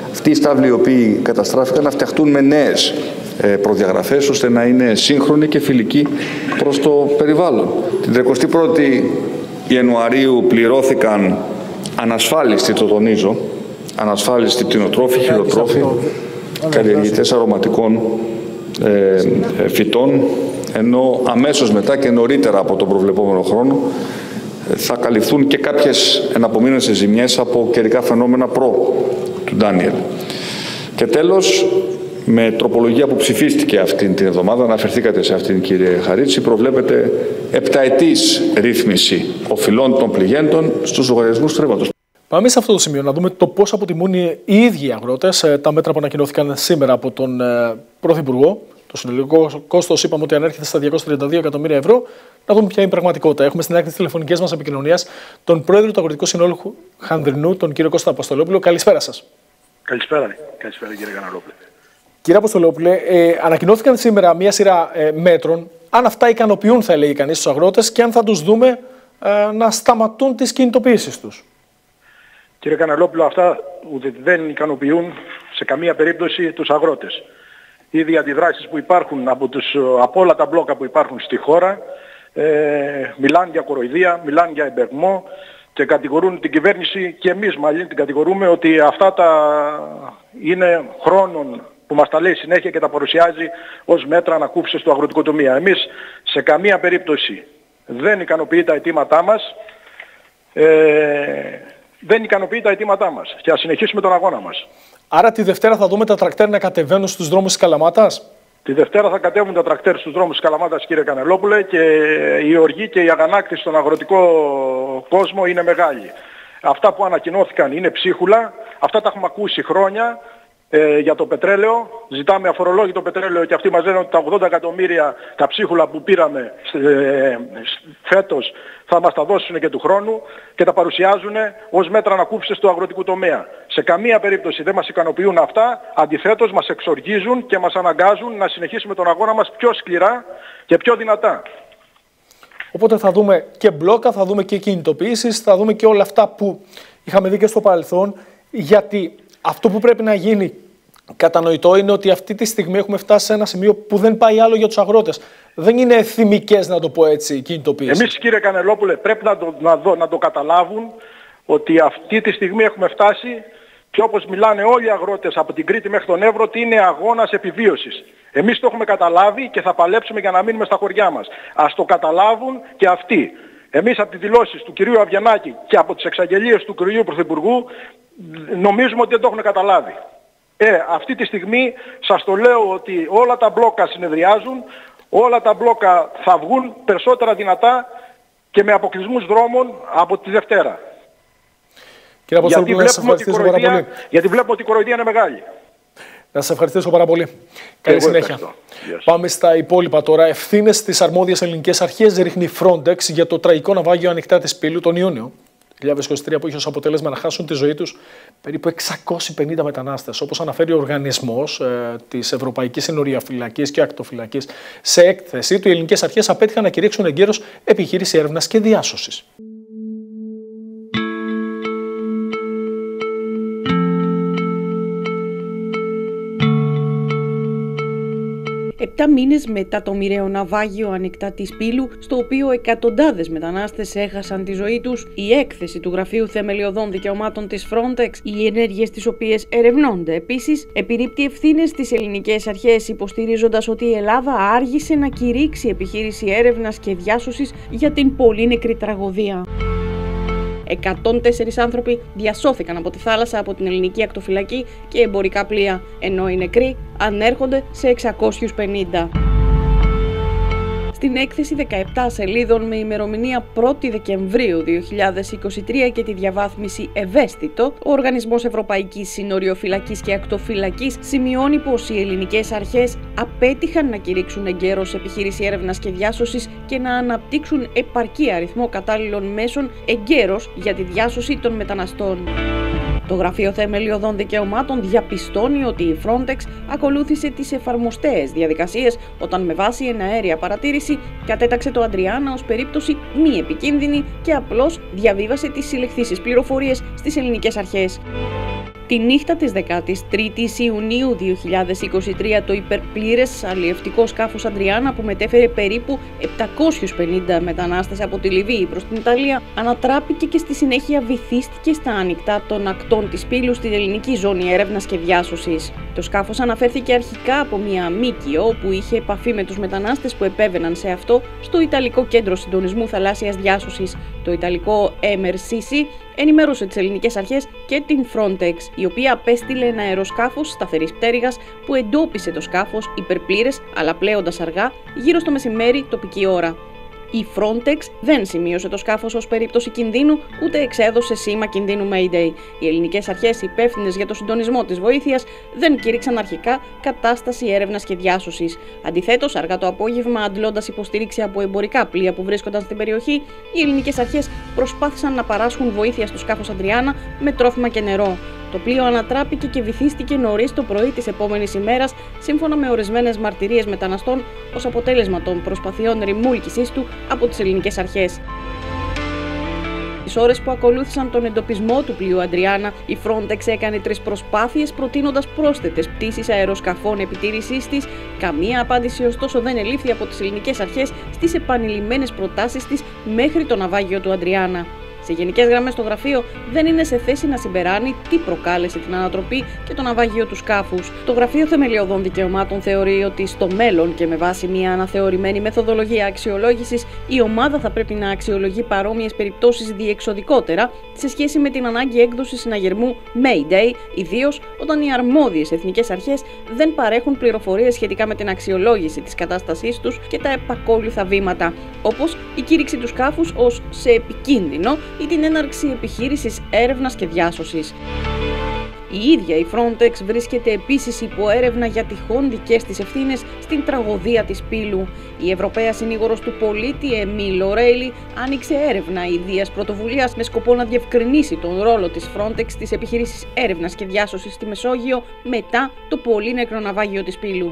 αυτοί οι στάβλοι οι οποίοι καταστράφηκαν να φτιαχτούν με νέες προδιαγραφές ώστε να είναι σύγχρονοι και φιλικοί προς το περιβάλλον. Την τρικοστή πρώτη Ιανουαρίου πληρώθηκαν ανασφάλιστοι, το τονίζω, ανασφάλιστοι κτηνοτρόφοι, χειροτρόφοι, καλλιεργητές αρωματικών ε, φυτών, ενώ αμέσως μετά και νωρίτερα από τον προβλεπόμενο χρόνο θα καλυφθούν και κάποιες εναπομείνωσες ζημιές από καιρικά φαινόμενα προ του Ντάνιελ. Και τέλος, με τροπολογία που ψηφίστηκε αυτή την εβδομάδα, αναφερθήκατε σε αυτήν, κύριε Χαρίτση, προβλέπεται επταετής ρύθμιση οφειλών των πληγέντων στους λογαριασμούς του ρεύματος. Πάμε σε αυτό το σημείο να δούμε το πώς αποτιμούν οι ίδιοι οι αγρότες τα μέτρα που ανακοινώθηκαν σήμερα από τον Πρωθυπουργό. Το συνολικό κόστος είπαμε ότι ανέρχεται στα διακόσια τριάντα δύο εκατομμύρια ευρώ. Να δούμε ποια είναι η πραγματικότητα. Έχουμε στην άκρη της τηλεφωνικής μας επικοινωνίας τον πρόεδρο του Αγροτικού Συνόλου Χανδρινού, τον κύριο Κώστα Αποστολόπουλο. Καλησπέρα σας. Καλησπέρα, καλησπέρα κύριε Καναλόπουλε. Κύριε Αποστολόπουλε, ε, ανακοινώθηκαν σήμερα μία σειρά ε, μέτρων. Αν αυτά ικανοποιούν, θα έλεγε κανείς, τους αγρότες και αν θα τους δούμε ε, να σταματούν τις κινητοποιήσεις τους. Κύριε Καναλόπουλο, αυτά δεν ικανοποιούν σε καμία περίπτωση τους αγρότες. Ήδη οι αντιδράσεις που υπάρχουν από, τους, από όλα τα μπλόκα που υπάρχουν στη χώρα ε, μιλάνε για κοροϊδία, μιλάνε για εμπεγμό και κατηγορούν την κυβέρνηση και εμείς μάλλον την κατηγορούμε ότι αυτά τα είναι χρόνων που μας τα λέει συνέχεια και τα παρουσιάζει ως μέτρα ανακούφισης του αγροτικού τομέα. Εμείς σε καμία περίπτωση δεν ικανοποιεί τα αιτήματά μας, ε, δεν ικανοποιεί τα αιτήματά μας και ας συνεχίσουμε τον αγώνα μας. Άρα τη Δευτέρα θα δούμε τα τρακτέρ να κατεβαίνουν στους δρόμους της Καλαμάτας. Τη Δευτέρα θα κατέβουν τα τρακτέρ στους δρόμους της Καλαμάτας, κύριε Κανελόπουλε, και η οργή και η αγανάκτηση στον αγροτικό κόσμο είναι μεγάλη. Αυτά που ανακοινώθηκαν είναι ψίχουλα, αυτά τα έχουμε ακούσει χρόνια. Ε, για το πετρέλαιο, ζητάμε αφορολόγητο πετρέλαιο και αυτοί μας λένε ότι τα ογδόντα εκατομμύρια τα ψίχουλα που πήραμε ε, φέτος θα μας τα δώσουν και του χρόνου και τα παρουσιάζουν ως μέτρα ανακούφισης του αγροτικού τομέα. Σε καμία περίπτωση δεν μας ικανοποιούν αυτά, αντιθέτως μας εξοργίζουν και μας αναγκάζουν να συνεχίσουμε τον αγώνα μας πιο σκληρά και πιο δυνατά. Οπότε θα δούμε και μπλόκα, θα δούμε και κινητοποιήσεις, θα δούμε και όλα αυτά που είχαμε δει και στο παρελθόν, γιατί αυτό που πρέπει να γίνει κατανοητό είναι ότι αυτή τη στιγμή έχουμε φτάσει σε ένα σημείο που δεν πάει άλλο για τους αγρότες. Δεν είναι θυμικές, να το πω έτσι, οι κινητοποιήσεις. Εμείς, κύριε Κανελόπουλε, πρέπει να το, να, δω, να το καταλάβουν ότι αυτή τη στιγμή έχουμε φτάσει και όπως μιλάνε όλοι οι αγρότες από την Κρήτη μέχρι τον Εύρο ότι είναι αγώνας επιβίωσης. Εμείς το έχουμε καταλάβει και θα παλέψουμε για να μείνουμε στα χωριά μας. Ας το καταλάβουν και αυτοί. Εμείς από τις δηλώσεις του κυρίου Αβγενάκη και από τις εξαγγελίες του κυρίου Πρωθυπουργού νομίζουμε ότι δεν το έχουν καταλάβει. Ε, αυτή τη στιγμή σας το λέω ότι όλα τα μπλόκα συνεδριάζουν, όλα τα μπλόκα θα βγουν περισσότερα δυνατά και με αποκλεισμούς δρόμων από τη Δευτέρα. Κύριε Αποστολόπουλο, να σας ευχαριστήσω πάρα πολύ. Γιατί βλέπουμε ότι η κοροϊδία είναι μεγάλη. Να σας ευχαριστήσω πάρα πολύ. Καλή συνέχεια. Πάμε στα υπόλοιπα τώρα. Ευθύνες στις αρμόδιες ελληνικές αρχές ρίχνει η Frontex για το τραγικό ναυάγιο ανοιχτά της Πύλου τον Ιούνιο δύο χιλιάδες είκοσι τρία, που είχε ως αποτέλεσμα να χάσουν τη ζωή τους περίπου εξακόσιοι πενήντα μετανάστες. Όπως αναφέρει ο οργανισμός ε, της Ευρωπαϊκής Συνοριαφυλακής και Ακτοφυλακής σε έκθεσή του, οι ελληνικές αρχές απέτυχαν να κηρύξουν εγκαίρως επιχείρηση έρευνας και διάσωσης. Επτά μήνες μετά το μοιραίο ναυάγιο ανοιχτά της Πύλου, στο οποίο εκατοντάδες μετανάστες έχασαν τη ζωή τους, η έκθεση του Γραφείου Θεμελιωδών Δικαιωμάτων της Frontex, οι ενέργειες τις οποίες ερευνώνται επίσης, επιρρύπτει ευθύνες στις ελληνικές αρχές, υποστηρίζοντας ότι η Ελλάδα άργησε να κηρύξει επιχείρηση έρευνας και διάσωσης για την πολύ νεκρή τραγωδία. εκατόν τέσσερις άνθρωποι διασώθηκαν από τη θάλασσα από την ελληνική ακτοφυλακή και εμπορικά πλοία, ενώ οι νεκροί ανέρχονται σε εξακόσιους πενήντα. Στην έκθεση δεκαεπτά σελίδων με ημερομηνία πρώτη Δεκεμβρίου δύο χιλιάδες είκοσι τρία και τη διαβάθμιση ευαίσθητο, ο Οργανισμός Ευρωπαϊκής Συνοριοφυλακής και Ακτοφυλακής σημειώνει πως οι ελληνικές αρχές απέτυχαν να κηρύξουν εγκαίρως επιχείρηση έρευνας και διάσωσης και να αναπτύξουν επαρκή αριθμό κατάλληλων μέσων εγκαίρως για τη διάσωση των μεταναστών. Το Γραφείο Θεμελιωδών Δικαιωμάτων διαπιστώνει ότι η Frontex ακολούθησε τις εφαρμοστέες διαδικασίες όταν με βάση εναέρια παρατήρηση κατέταξε το Αντριάννα ως περίπτωση μη επικίνδυνη και απλώς διαβίβασε τις συλλεχθήσεις πληροφορίες στις ελληνικές αρχές. Τη νύχτα της δεκάτης τρίτης Ιουνίου δύο χιλιάδες είκοσι τρία το υπερπλήρες αλλιευτικό σκάφος Αντριάνα, που μετέφερε περίπου επτακόσιους πενήντα μετανάστες από τη Λιβύη προς την Ιταλία, ανατράπηκε και στη συνέχεια βυθίστηκε στα ανοιχτά των ακτών της Πύλου στην ελληνική ζώνη έρευνας και διάσωσης. Το σκάφος αναφέρθηκε αρχικά από μια ΜΚΟ που είχε επαφή με τους μετανάστες που επέβαιναν σε αυτό στο Ιταλικό Κέντρο Συντονισμού Θαλάσσιας Διάσωσης. Το Ιταλικό εμ αρ σι σι ενημέρωσε τις ελληνικές αρχές και την Frontex, η οποία απέστειλε ένα αεροσκάφος σταθερής πτέρυγας που εντόπισε το σκάφος υπερπλήρες αλλά πλέοντας αργά γύρω στο μεσημέρι τοπική ώρα. Η Frontex δεν σημείωσε το σκάφος ως περίπτωση κινδύνου, ούτε εξέδωσε σήμα κινδύνου Mayday. Οι ελληνικές αρχές υπεύθυνες για το συντονισμό της βοήθειας δεν κήρυξαν αρχικά κατάσταση έρευνας και διάσωσης. Αντιθέτως, αργά το απόγευμα, αντλώντας υποστήριξη από εμπορικά πλοία που βρίσκονταν στην περιοχή, οι ελληνικές αρχές προσπάθησαν να παράσχουν βοήθεια στο σκάφος Αντριάνα με τρόφιμα και νερό. Το πλοίο ανατράπηκε και βυθίστηκε νωρίς το πρωί της επόμενης ημέρας, σύμφωνα με ορισμένες μαρτυρίες μεταναστών, ως αποτέλεσμα των προσπαθειών ρημούλκησής του από τις ελληνικές αρχές. Τις ώρες που ακολούθησαν τον εντοπισμό του πλοίου Αντριάνα, η Frontex έκανε τρεις προσπάθειες προτείνοντας πρόσθετες πτήσεις αεροσκαφών επιτήρησής της. Καμία απάντηση ωστόσο δεν ελήφθη από τις ελληνικές αρχές στις επανειλημμένες προτάσεις της μέχρι το ναυάγιο του Αντριάνα. Σε γενικές γραμμές, το γραφείο δεν είναι σε θέση να συμπεράνει τι προκάλεσε την ανατροπή και το ναυάγιο του σκάφους. Το Γραφείο Θεμελιωδών Δικαιωμάτων θεωρεί ότι στο μέλλον και με βάση μια αναθεωρημένη μεθοδολογία αξιολόγησης, η ομάδα θα πρέπει να αξιολογεί παρόμοιες περιπτώσεις διεξοδικότερα σε σχέση με την ανάγκη έκδοσης συναγερμού Mayday, ιδίως όταν οι αρμόδιες εθνικές αρχές δεν παρέχουν πληροφορίες σχετικά με την αξιολόγηση της κατάστασής τους και τα επακόλουθα βήματα, όπως η κήρυξη του σκάφους ως σε επικίνδυνο ή την έναρξη επιχείρησης έρευνας και διάσωσης. Η ίδια η Frontex βρίσκεται επίσης υπό έρευνα για τυχόν δικές της ευθύνες στην τραγωδία της Πύλου. Η Ευρωπαία συνήγορος του πολίτη Εμίλ Ορέιλι άνοιξε έρευνα ιδίας πρωτοβουλίας με σκοπό να διευκρινίσει τον ρόλο της Frontex στις επιχειρήσεις έρευνας και διάσωσης στη Μεσόγειο μετά το πολύ νεκρό ναυάγιο της Πύλου.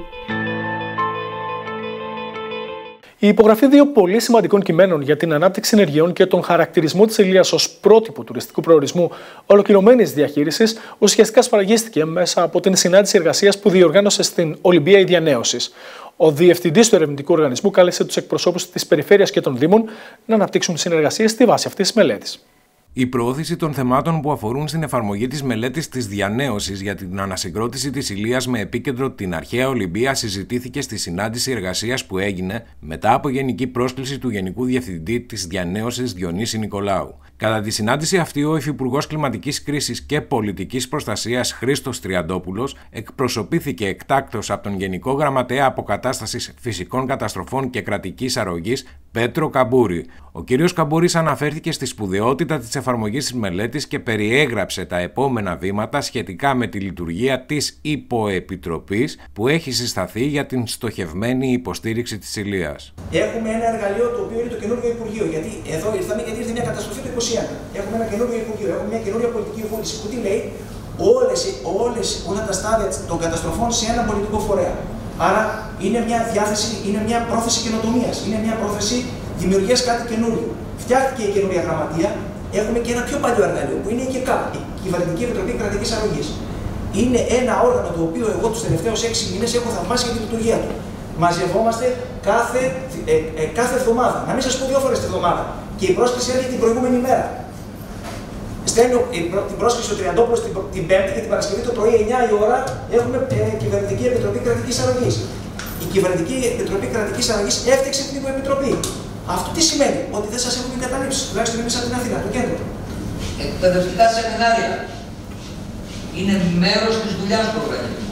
Η υπογραφή δύο πολύ σημαντικών κειμένων για την ανάπτυξη ενεργειών και τον χαρακτηρισμό της Ηλίας ως πρότυπο τουριστικού προορισμού ολοκληρωμένης διαχείρισης ουσιαστικά σφραγίστηκε μέσα από την συνάντηση εργασίας που διοργάνωσε στην Ολυμπία η Διανέωσης. Ο διευθυντής του ερευνητικού οργανισμού κάλεσε τους εκπροσώπους της περιφέρειας και των Δήμων να αναπτύξουν συνεργασίες στη βάση αυτής της μελέτης. Η προώθηση των θεμάτων που αφορούν στην εφαρμογή της μελέτης της Διανέωσης για την ανασυγκρότηση της Ηλίας με επίκεντρο την αρχαία Ολυμπία συζητήθηκε στη συνάντηση εργασίας που έγινε μετά από γενική πρόσκληση του Γενικού Διευθυντή της Διανέωσης Διονύση Νικολάου. Κατά τη συνάντηση αυτή, ο Υφυπουργός Κλιματικής Κρίσης και Πολιτικής Προστασίας Χρήστος Τριαντόπουλος εκπροσωπήθηκε εκτάκτως από τον Γενικό Γραμματέα Αποκατάστασης Φυσικών Καταστροφών και Κρατικής Αρρωγής Πέτρο Καμπούρη. Ο κ. Καμπούρης αναφέρθηκε στη σπουδαιότητα της εφαρμογής της μελέτης και περιέγραψε τα επόμενα βήματα σχετικά με τη λειτουργία της Υποεπιτροπής που έχει συσταθεί για την στοχευμένη υποστήριξη της Ηλίας. Έχουμε ένα εργαλείο το οποίο είναι το καινούργιο Υπουργείο. Γιατί εδώ ήρθαμε γιατί ήρθε μια καταστροφή του είκοσι ένα. Έχουμε ένα καινούργιο Υπουργείο, έχουμε μια καινούργια πολιτική βούληση που τι λέει, όλες, όλες, όλα τα στάδια των καταστροφών σε ένα πολιτικό φορέα. Άρα είναι μια διάθεση, είναι μια πρόθεση καινοτομίας, είναι μια πρόθεση δημιουργίας κάτι καινούριο. Φτιάχτηκε η καινούργια γραμματεία, έχουμε και ένα πιο παλιό εργαλείο που είναι η ΚΕΚΑ, η Κυβερνητική Επιτροπή Κρατικής Αρρωγής. Είναι ένα όργανο το οποίο εγώ τους τελευταίους έξι μήνες έχω θαυμάσει για τη λειτουργία του. Μαζευόμαστε κάθε, ε, ε, κάθε εβδομάδα, να μην σας πω δύο φορές τη εβδομάδα. Και η πρόσκληση έρχεται την προηγούμενη μέρα. Στέλνει την πρόσκληση ο Τριαντόπουλος την, την Πέμπτη και την Παρασκευή το πρωί εννιά η ώρα έχουμε ε, Κυβερνητική Επιτροπή Κρατικής Αρρωγής. Η Κυβερνητική Επιτροπή Κρατικής Αρρωγής έφτιαξε την Υποεπιτροπή. Αυτό τι σημαίνει, ότι δεν σας έχουν καταλήψει, τουλάχιστον εμείς από την Αθήνα, το κέντρο. Εκπαιδευτικά σεμινάρια είναι μέρος της δουλειάς του οργανισμού.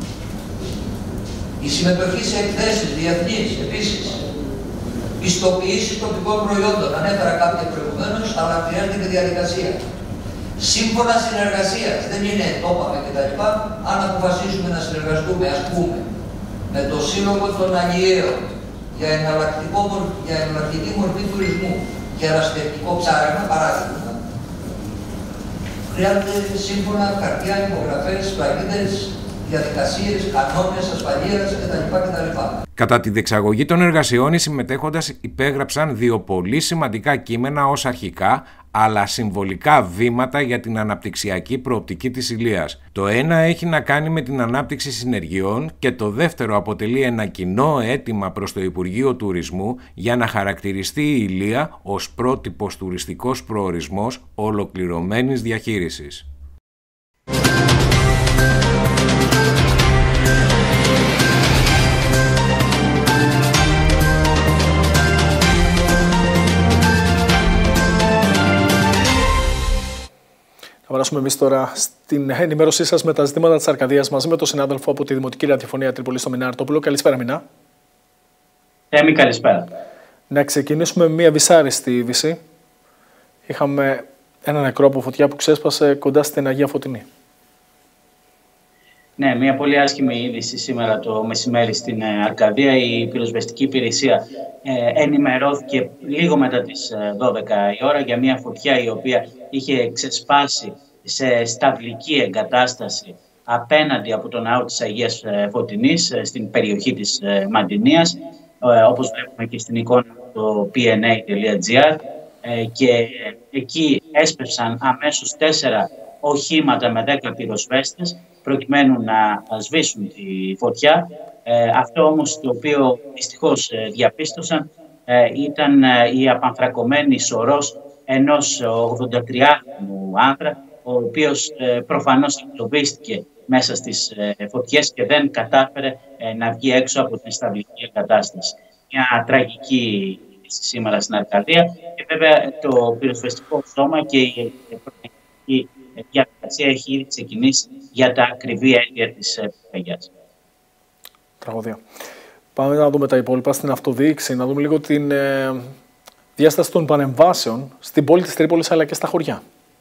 Η συμμετοχή σε εκθέσεις διεθνείς επίσης. Πιστοποιήσεις τοπικών προϊόντων, ανέφερα κάποια προηγουμένως, αλλά χρειάζεται και διαδικασία. Σύμφωνα συνεργασίας, δεν είναι το είπαμε κτλ. Αν αποφασίσουμε να συνεργαστούμε, ας πούμε, με το Σύλλογο των Αγιαίων για, για εναλλακτική μορφή τουρισμού και ερασιτεχνικό ψάρεμα, παράδειγμα, χρειάζεται σύμφωνα χαρτιά, υπογραφές, φραγίδες, διαδικασίες, κανόνες ασφαλείας κτλ. κτλ. Κατά τη διεξαγωγή των εργασιών, οι συμμετέχοντες υπέγραψαν δύο πολύ σημαντικά κείμενα ως αρχικά, αλλά συμβολικά βήματα για την αναπτυξιακή προοπτική της Ηλίας. Το ένα έχει να κάνει με την ανάπτυξη συνεργειών και το δεύτερο αποτελεί ένα κοινό αίτημα προς το Υπουργείο Τουρισμού για να χαρακτηριστεί η Ηλία ως πρότυπος τουριστικός προορισμός ολοκληρωμένης διαχείρισης. Θα περάσουμε εμείς τώρα στην ενημέρωσή σας με τα ζητήματα της Αρκαδίας μαζί με τον συνάδελφο από τη Δημοτική Ραδιοφωνία Τρίπολης, τον Μινά Αρτόπουλο. Καλησπέρα, Μινά. Θέμη, καλησπέρα. Να ξεκινήσουμε με μια δυσάρεστη είδηση. Είχαμε ένα νεκρό από φωτιά που ξέσπασε κοντά στην Αγία Φωτεινή. Ναι, μια πολύ άσχημη είδηση σήμερα το μεσημέρι στην Αρκαδία. Η πυροσβεστική υπηρεσία ε, ενημερώθηκε λίγο μετά τις δώδεκα η ώρα για μια φωτιά η οποία είχε ξεσπάσει σε σταυλική εγκατάσταση απέναντι από τον ναό της Αγίας Φωτεινής στην περιοχή της Μαντινίας, ε, όπως βλέπουμε και στην εικόνα το πι εν έι τελεία τζι άρ, ε, και εκεί έσπευσαν αμέσως τέσσερα οχήματα με δέκα πυροσβέστες προκειμένου να σβήσουν τη φωτιά. Ε, αυτό όμως το οποίο δυστυχώς ε, διαπίστωσαν ε, ήταν ε, η απανθρακωμένη σωρός ενός ογδοντατριάχρονου άνδρα, ο οποίος ε, προφανώς εγκλωβίστηκε μέσα στις ε, φωτιές και δεν κατάφερε ε, να βγει έξω από την σταυλική εγκατάσταση. Μια τραγική σήμερα στην Αρκαδία και βέβαια το πυροσβεστικό σώμα και η η διαδικασία έχει ήδη ξεκινήσει για τα ακριβή αίτια της πυρκαγιάς. Τραγωδία. Πάμε να δούμε τα υπόλοιπα στην αυτοδιοίκηση, να δούμε λίγο την ε, διάσταση των πανεμβάσεων στην πόλη της Τρίπολης αλλά και στα χωριά.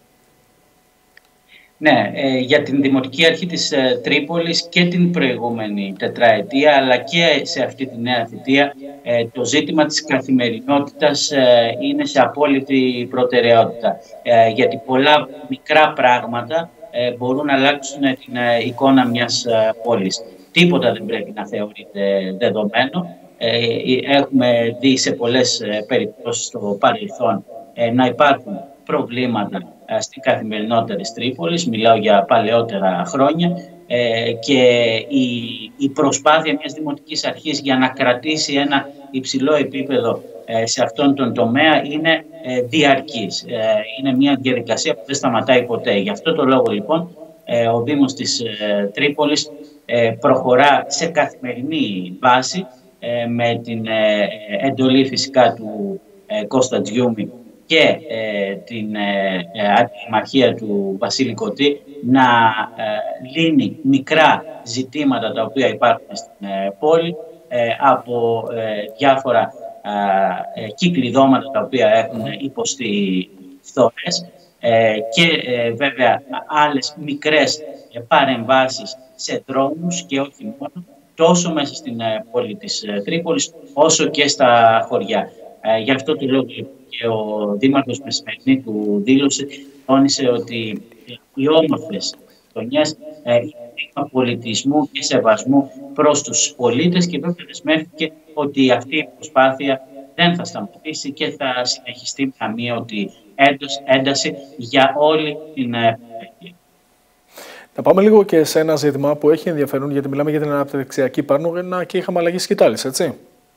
Ναι, ε, για την Δημοτική Αρχή της ε, Τρίπολης και την προηγούμενη τετραετία αλλά και σε αυτή τη νέα θητεία ε, το ζήτημα της καθημερινότητας ε, είναι σε απόλυτη προτεραιότητα. Ε, γιατί πολλά μικρά πράγματα ε, μπορούν να αλλάξουν την ε, εικόνα μιας ε, πόλης. Τίποτα δεν πρέπει να θεωρείται δεδομένο. Ε, έχουμε δει σε πολλές ε, περιπτώσεις στο παρελθόν ε, να υπάρχουν προβλήματα στην καθημερινότητα της Τρίπολης, μιλάω για παλαιότερα χρόνια, ε, και η, η προσπάθεια μιας δημοτικής αρχής για να κρατήσει ένα υψηλό επίπεδο ε, σε αυτόν τον τομέα είναι ε, διαρκής. Ε, είναι μια διαδικασία που δεν σταματάει ποτέ. Γι' αυτό το λόγο λοιπόν ε, ο Δήμος της ε, Τρίπολης ε, προχωρά σε καθημερινή βάση ε, με την ε, εντολή φυσικά του ε, Κώστα Τζιούμι και ε, την ε, αντιμαρχία του Βασίλη Κωτή να ε, λύνει μικρά ζητήματα τα οποία υπάρχουν στην ε, πόλη ε, από ε, διάφορα ε, κυκλειδώματα τα οποία έχουν υποστεί φθορές ε, και ε, βέβαια άλλες μικρές ε, παρεμβάσεις σε δρόμους και όχι μόνο, τόσο μέσα στην ε, πόλη της ε, Τρίπολης όσο και στα χωριά. Ε, γι' αυτό το λόγο και ο Δήμαρχος με σημερινή του δήλωση τόνισε ότι οι όμορφες γειτονιές ε, είναι δείγμα πολιτισμού και σεβασμού προς τους πολίτες και βέβαια δεσμεύτηκε ότι αυτή η προσπάθεια δεν θα σταματήσει και θα συνεχιστεί με αμύωτη ένταση για όλη την περιοχή. Να πάμε λίγο και σε ένα ζήτημα που έχει ενδιαφέρον, γιατί μιλάμε για την αναπτυξιακή Πάρνονα και είχαμε αλλαγή σκητάλης, έτσι.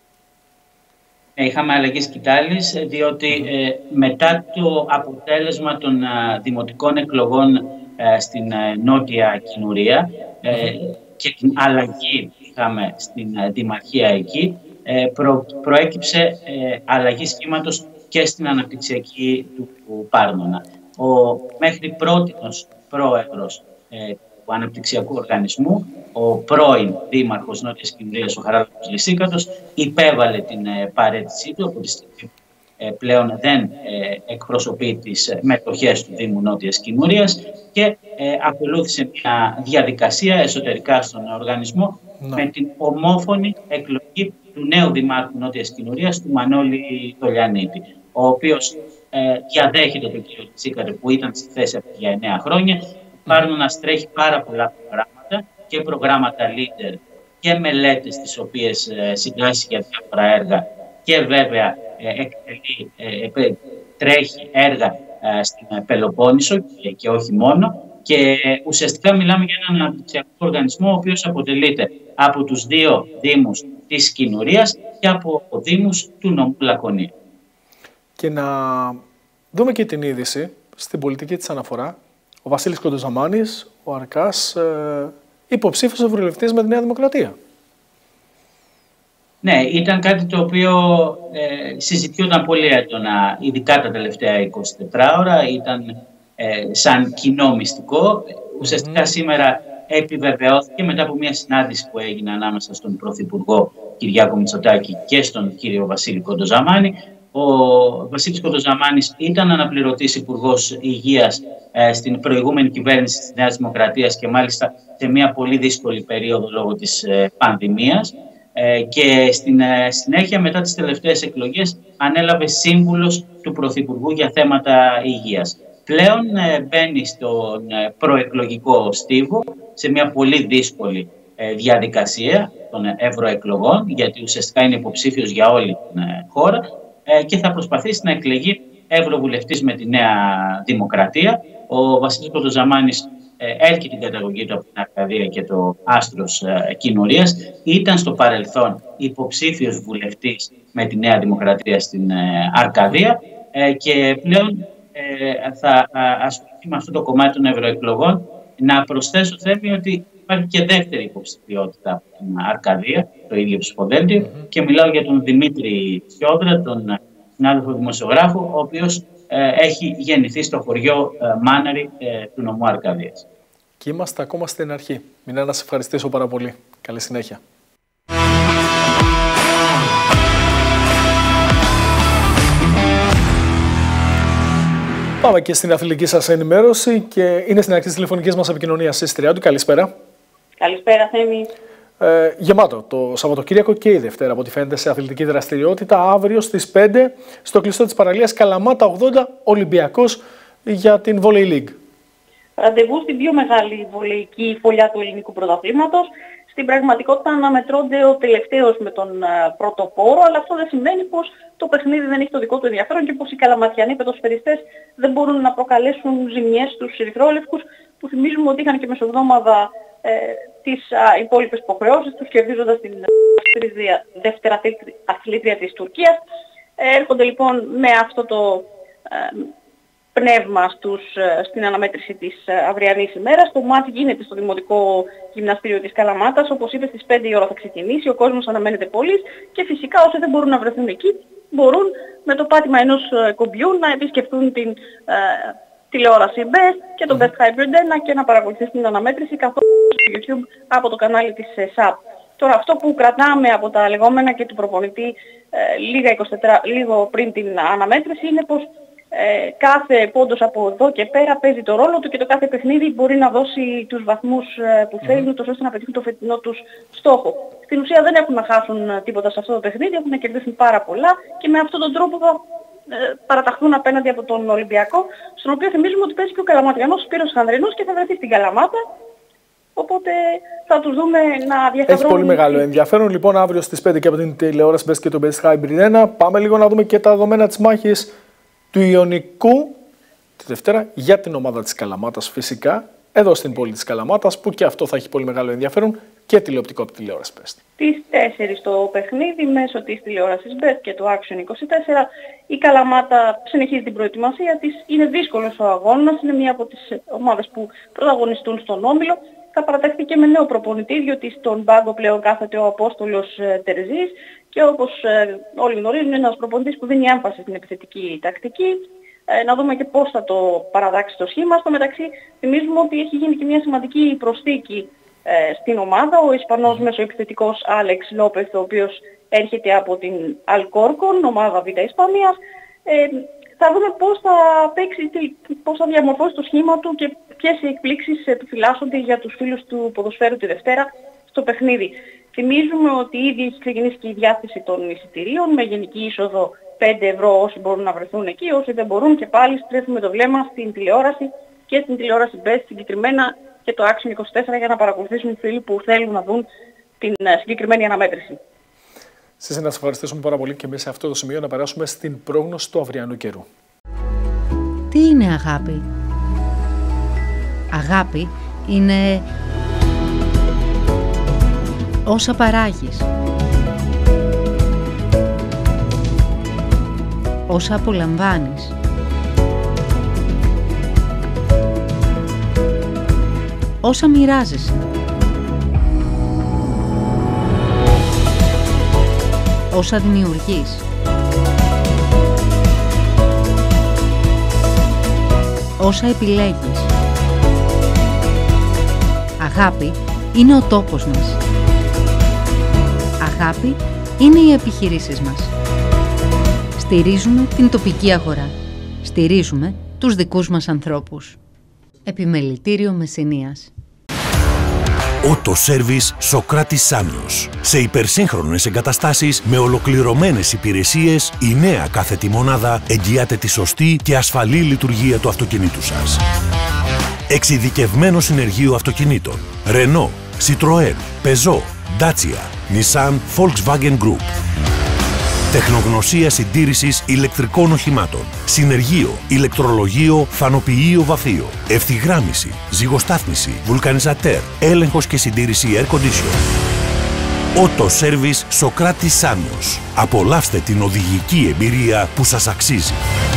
Είχαμε αλλαγή σκητάλης, διότι ε, μετά το αποτέλεσμα των α, δημοτικών εκλογών ε, στην ε, Νότια Κινουρία ε, και την αλλαγή που είχαμε στην ε, Δημαρχία εκεί, ε, προ, προέκυψε ε, αλλαγή σχήματος και στην αναπτυξιακή του, του Πάρνονα. Ο μέχρι πρότινος πρόεδρος ε, του Αναπτυξιακού Οργανισμού, ο πρώην Δήμαρχος Νότιας Κινουρίας, ο Χαράλαμπος Λυσίκατος, υπέβαλε την ε, παρέτησή του, από τη στιγμή ε, πλέον δεν ε, εκπροσωπεί τις ε, μετοχές του Δήμου Νότιας Κινουρίας και ε, ακολούθησε μια διαδικασία εσωτερικά στον οργανισμό no. με την ομόφωνη εκλογή του νέου Δημάρχου Νότιας Κινουρίας, του Μανώλη Τολιανίτη, ο οποίος ε, διαδέχεται τον κύριο Λυσίκατο που ήταν στη θέση για εννέα χρόνια. Πάρουν να στρέχει πάρα πολλά προγράμματα και προγράμματα leader και μελέτες τις οποίες ε, συντάσσει για διάφορα έργα και βέβαια ε, εκτελεί, ε, τρέχει έργα στην Πελοπόννησο και, και όχι μόνο. Και ουσιαστικά μιλάμε για έναν αναπτυξιακό οργανισμό, ο οποίος αποτελείται από τους δύο δήμους της Κινουρίας και από δήμους του νομού Λακωνία. Και να δούμε και την είδηση στην πολιτική της αναφορά. Ο Βασίλης Κοντοζαμάνης, ο Αρκάς, ε, υποψήφιος ευρωβουλευτής με τη Νέα Δημοκρατία. Ναι, ήταν κάτι το οποίο ε, συζητιόταν πολύ έντονα, ειδικά τα τελευταία είκοσι τέσσερις ώρα. Ήταν ε, σαν κοινό μυστικό. Ουσιαστικά mm. σήμερα επιβεβαιώθηκε μετά από μια συνάντηση που έγινε ανάμεσα στον Πρωθυπουργό Κυριάκο Μητσοτάκη και στον κύριο Βασίλη Κοντοζαμάνη. Ο Βασίλης Κοντοζαμάνης ήταν αναπληρωτής Υπουργός Υγείας ε, στην προηγούμενη κυβέρνηση της Νέας Δημοκρατίας και μάλιστα σε μια πολύ δύσκολη περίοδο λόγω της ε, πανδημίας. Ε, και στην ε, συνέχεια, μετά τις τελευταίες εκλογές, ανέλαβε σύμβουλος του Πρωθυπουργού για θέματα υγείας. Πλέον ε, μπαίνει στον ε, προεκλογικό στίβο, σε μια πολύ δύσκολη ε, διαδικασία των ε, ευρωεκλογών, γιατί ουσιαστικά είναι υποψήφιος για όλη την ε, χώρα ε, και θα προσπαθήσει να εκλεγεί ευρωβουλευτής με τη Νέα Δημοκρατία. Ο Βασίλης Κοντοζαμάνης έλκει την καταγωγή του από την Αρκαδία και το άστρος ε, Κινουρίας. Ήταν στο παρελθόν υποψήφιος βουλευτής με τη Νέα Δημοκρατία στην ε, Αρκαδία ε, και πλέον ε, θα ασχοληθεί με αυτό το κομμάτι των ευρωεκλογών. Να προσθέσω, Θέμη, ότι υπάρχει και δεύτερη υποψηφιότητα από την Αρκαδία, το ίδιο ψηφοδέλτιο, mm-hmm. και μιλάω για τον Δημήτρη Σιόδρα, τον συνάδελφο δημοσιογράφο, ο οποίος ε, έχει γεννηθεί στο χωριό ε, Μάναρη ε, του νομού Αρκαδίας. Και είμαστε ακόμα στην αρχή. Μινά, να σε ευχαριστήσω πάρα πολύ. Καλή συνέχεια. Πάμε και στην αθλητική σας ενημέρωση και είναι στην αρχή της τηλεφωνικής μας επικοινωνίας στις Τριάντου. Καλησπέρα. Καλησπέρα, Θέμη. Ε, γεμάτο το Σαββατοκύριακο και η Δευτέρα, από ό,τι φαίνεται, σε αθλητική δραστηριότητα. Αύριο στις πέντε στο κλειστό της παραλίας Καλαμάτα ογδόντα, Ολυμπιακός για την Volley League. Ραντεβού στην πιο μεγάλη βολεϊκή φωλιά του ελληνικού πρωταθλήματος. Στην πραγματικότητα αναμετρώνται ο τελευταίος με τον uh, πρώτο πόρο, αλλά αυτό δεν σημαίνει πως το παιχνίδι δεν έχει το δικό του ενδιαφέρον και πως οι καλαματιανοί ποδοσφαιριστές δεν μπορούν να προκαλέσουν ζημιές στους ερυθρόλευκους, που θυμίζουμε ότι είχαν και μεσοβδόμαδα ε, τις α, υπόλοιπες υποχρεώσεις τους, κερδίζοντας την δεύτερη αθλήτρια της Τουρκίας. Ε, έρχονται λοιπόν με αυτό το ε, πνεύμα στους, στην αναμέτρηση της αυριανής ημέρας. Το μάτι γίνεται στο Δημοτικό Γυμναστήριο της Καλαμάτας. Όπως είπε, στις πέντε η ώρα θα ξεκινήσει. Ο κόσμος αναμένεται πολύ και φυσικά όσοι δεν μπορούν να βρεθούν εκεί μπορούν με το πάτημα ενός κομπιού να επισκεφτούν την ε, τηλεόραση Best και το Best Hybrid ένα και να παρακολουθήσουν την αναμέτρηση καθώς στο YouTube από το κανάλι της ΣΑΠ. Τώρα αυτό που κρατάμε από τα λεγόμενα και του προπονητή ε, λίγα είκοσι τέσσερα, λίγο πριν την αναμέτρηση είναι πως Ε, κάθε πόντος από εδώ και πέρα παίζει το ρόλο του και το κάθε παιχνίδι μπορεί να δώσει τους βαθμούς ε, που θέλουν, mm. ώστε να πετύχουν το φετινό τους στόχο. Στην ουσία δεν έχουν να χάσουν τίποτα σε αυτό το παιχνίδι, έχουν να κερδίσουν πάρα πολλά και με αυτόν τον τρόπο θα ε, παραταχθούν απέναντι από τον Ολυμπιακό, στον οποίο θυμίζουμε ότι παίζει και ο Καλαματιανός Σπύρος Χανδρινός και θα βρεθεί στην Καλαμάτα. Οπότε θα τους δούμε να διαθέτουν. Έχει πολύ μεγάλο ενδιαφέρον. Λοιπόν, αύριο στις πέντε και από την τηλεόραση Best και το Best Hybrid ένα. Πάμε λίγο να δούμε και τα δεδομένα της μάχης του Ιωνικού τη Δευτέρα για την ομάδα της Καλαμάτας, φυσικά, εδώ στην πόλη της Καλαμάτας, που και αυτό θα έχει πολύ μεγάλο ενδιαφέρον και τηλεοπτικό από τη τηλεόραση Best. Τις τέσσερις το παιχνίδι μέσω της τηλεόρασης Best και του Action είκοσι τέσσερα. Η Καλαμάτα συνεχίζει την προετοιμασία της. Είναι δύσκολος ο αγώνας, είναι μία από τις ομάδες που πρωταγωνιστούν στον Όμιλο. Θα παραταχθεί και με νέο προπονητή, διότι στον πάγκο πλέον κάθεται ο Απόστολος ε, Τερζής και όπως ε, όλοι γνωρίζουν είναι ένας προπονητής που δίνει έμφαση στην επιθετική τακτική. Ε, να δούμε και πώς θα το παραδάξει το σχήμα. Στο μεταξύ θυμίζουμε ότι έχει γίνει και μια σημαντική προσθήκη ε, στην ομάδα. Ο Ισπανός μεσοεπιθετικός Άλεξ Λόπεθ, ο οποίος έρχεται από την Αλκόρκον, ομάδα Β' Ισπανίας. Ε, θα δούμε πώς θα παίξει, πώς θα διαμορφώσει το σχήμα του και ποιες οι εκπλήξεις επιφυλάσσονται για τους φίλους του ποδοσφαίρου τη Δευτέρα στο παιχνίδι. Θυμίζουμε ότι ήδη έχει ξεκινήσει και η διάθεση των εισιτηρίων με γενική είσοδο πέντε ευρώ όσοι μπορούν να βρεθούν εκεί, όσοι δεν μπορούν και πάλι στρέφουμε το βλέμμα στην τηλεόραση και στην τηλεόραση Best συγκεκριμένα και το Action είκοσι τέσσερα για να παρακολουθήσουν οι φίλοι που θέλουν να δουν την συγκεκριμένη αναμέτρηση. Σας να σας ευχαριστήσουμε πάρα πολύ και μέσα σε αυτό το σημείο να περάσουμε στην πρόγνωση του αυριανού καιρού. Τι είναι αγάπη? Αγάπη είναι όσα παράγεις, όσα απολαμβάνεις, όσα μοιράζεσαι, όσα δημιουργείς, όσα επιλέγεις. Αγάπη είναι ο τόπος μας. Αγάπη είναι οι επιχειρήσεις μας. Στηρίζουμε την τοπική αγορά. Στηρίζουμε τους δικούς μας ανθρώπους. Επιμελητήριο Μεσσηνίας. Ότο Σέρβις Σοκράτης Σάμιος. Σε υπερσύγχρονες εγκαταστάσεις με ολοκληρωμένες υπηρεσίες, η νέα κάθετη μονάδα εγγυάται τη σωστή και ασφαλή λειτουργία του αυτοκινήτου σας. Εξειδικευμένο συνεργείο αυτοκινήτων Renault, Citroën, Peugeot, Dacia, Nissan, Volkswagen Group. Τεχνογνωσία συντήρησης ηλεκτρικών οχημάτων. Συνεργείο, ηλεκτρολογείο, φανοποιείο βαθείο. Ευθυγράμμιση, ζυγοστάθμιση, βουλκανιζατέρ, έλεγχος και συντήρηση air condition. Ότο Σέρβις Σοκράτης Σάμιος. Απολαύστε την οδηγική εμπειρία που σας αξίζει.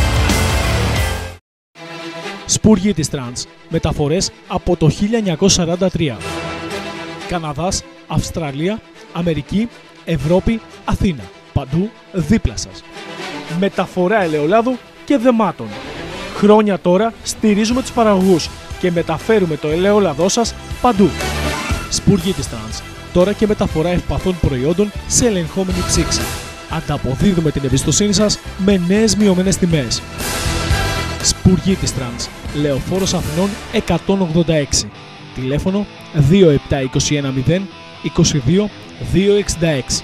Σπουργίτης Τρανς. Μεταφορές από το χίλια εννιακόσια σαράντα τρία. Καναδάς, Αυστραλία, Αμερική, Ευρώπη, Αθήνα. Παντού δίπλα σας. Μεταφορά ελαιολάδου και δεμάτων. Χρόνια τώρα στηρίζουμε τους παραγωγούς και μεταφέρουμε το ελαιόλαδό σας παντού. Σπουργίτης Τρανς. Τώρα και μεταφορά ευπαθών προϊόντων σε ελεγχόμενη ψήξη. Ανταποδίδουμε την εμπιστοσύνη σας με νέες μειωμένες τιμές. Σπουργίτης Τρανς. Λεωφόρος Αθηνών εκατόν ογδόντα έξι. Τηλέφωνο δύο επτά είκοσι ένα μηδέν είκοσι δύο διακόσια εξήντα έξι.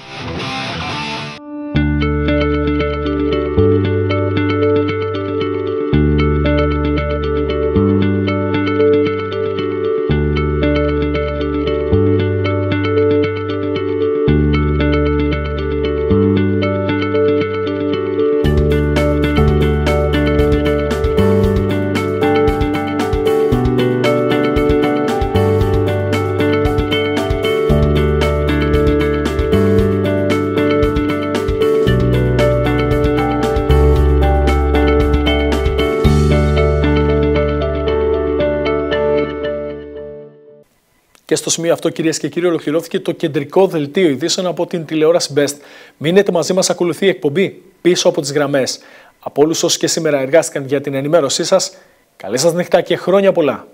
Και στο σημείο αυτό, κυρίες και κύριοι, ολοκληρώθηκε το κεντρικό δελτίο ειδήσεων από την τηλεόραση Best. Μείνετε μαζί μας, ακολουθεί η εκπομπή Πίσω από τις Γραμμές. Από όλους όσους και σήμερα εργάστηκαν για την ενημέρωσή σας, καλή σας νύχτα και χρόνια πολλά.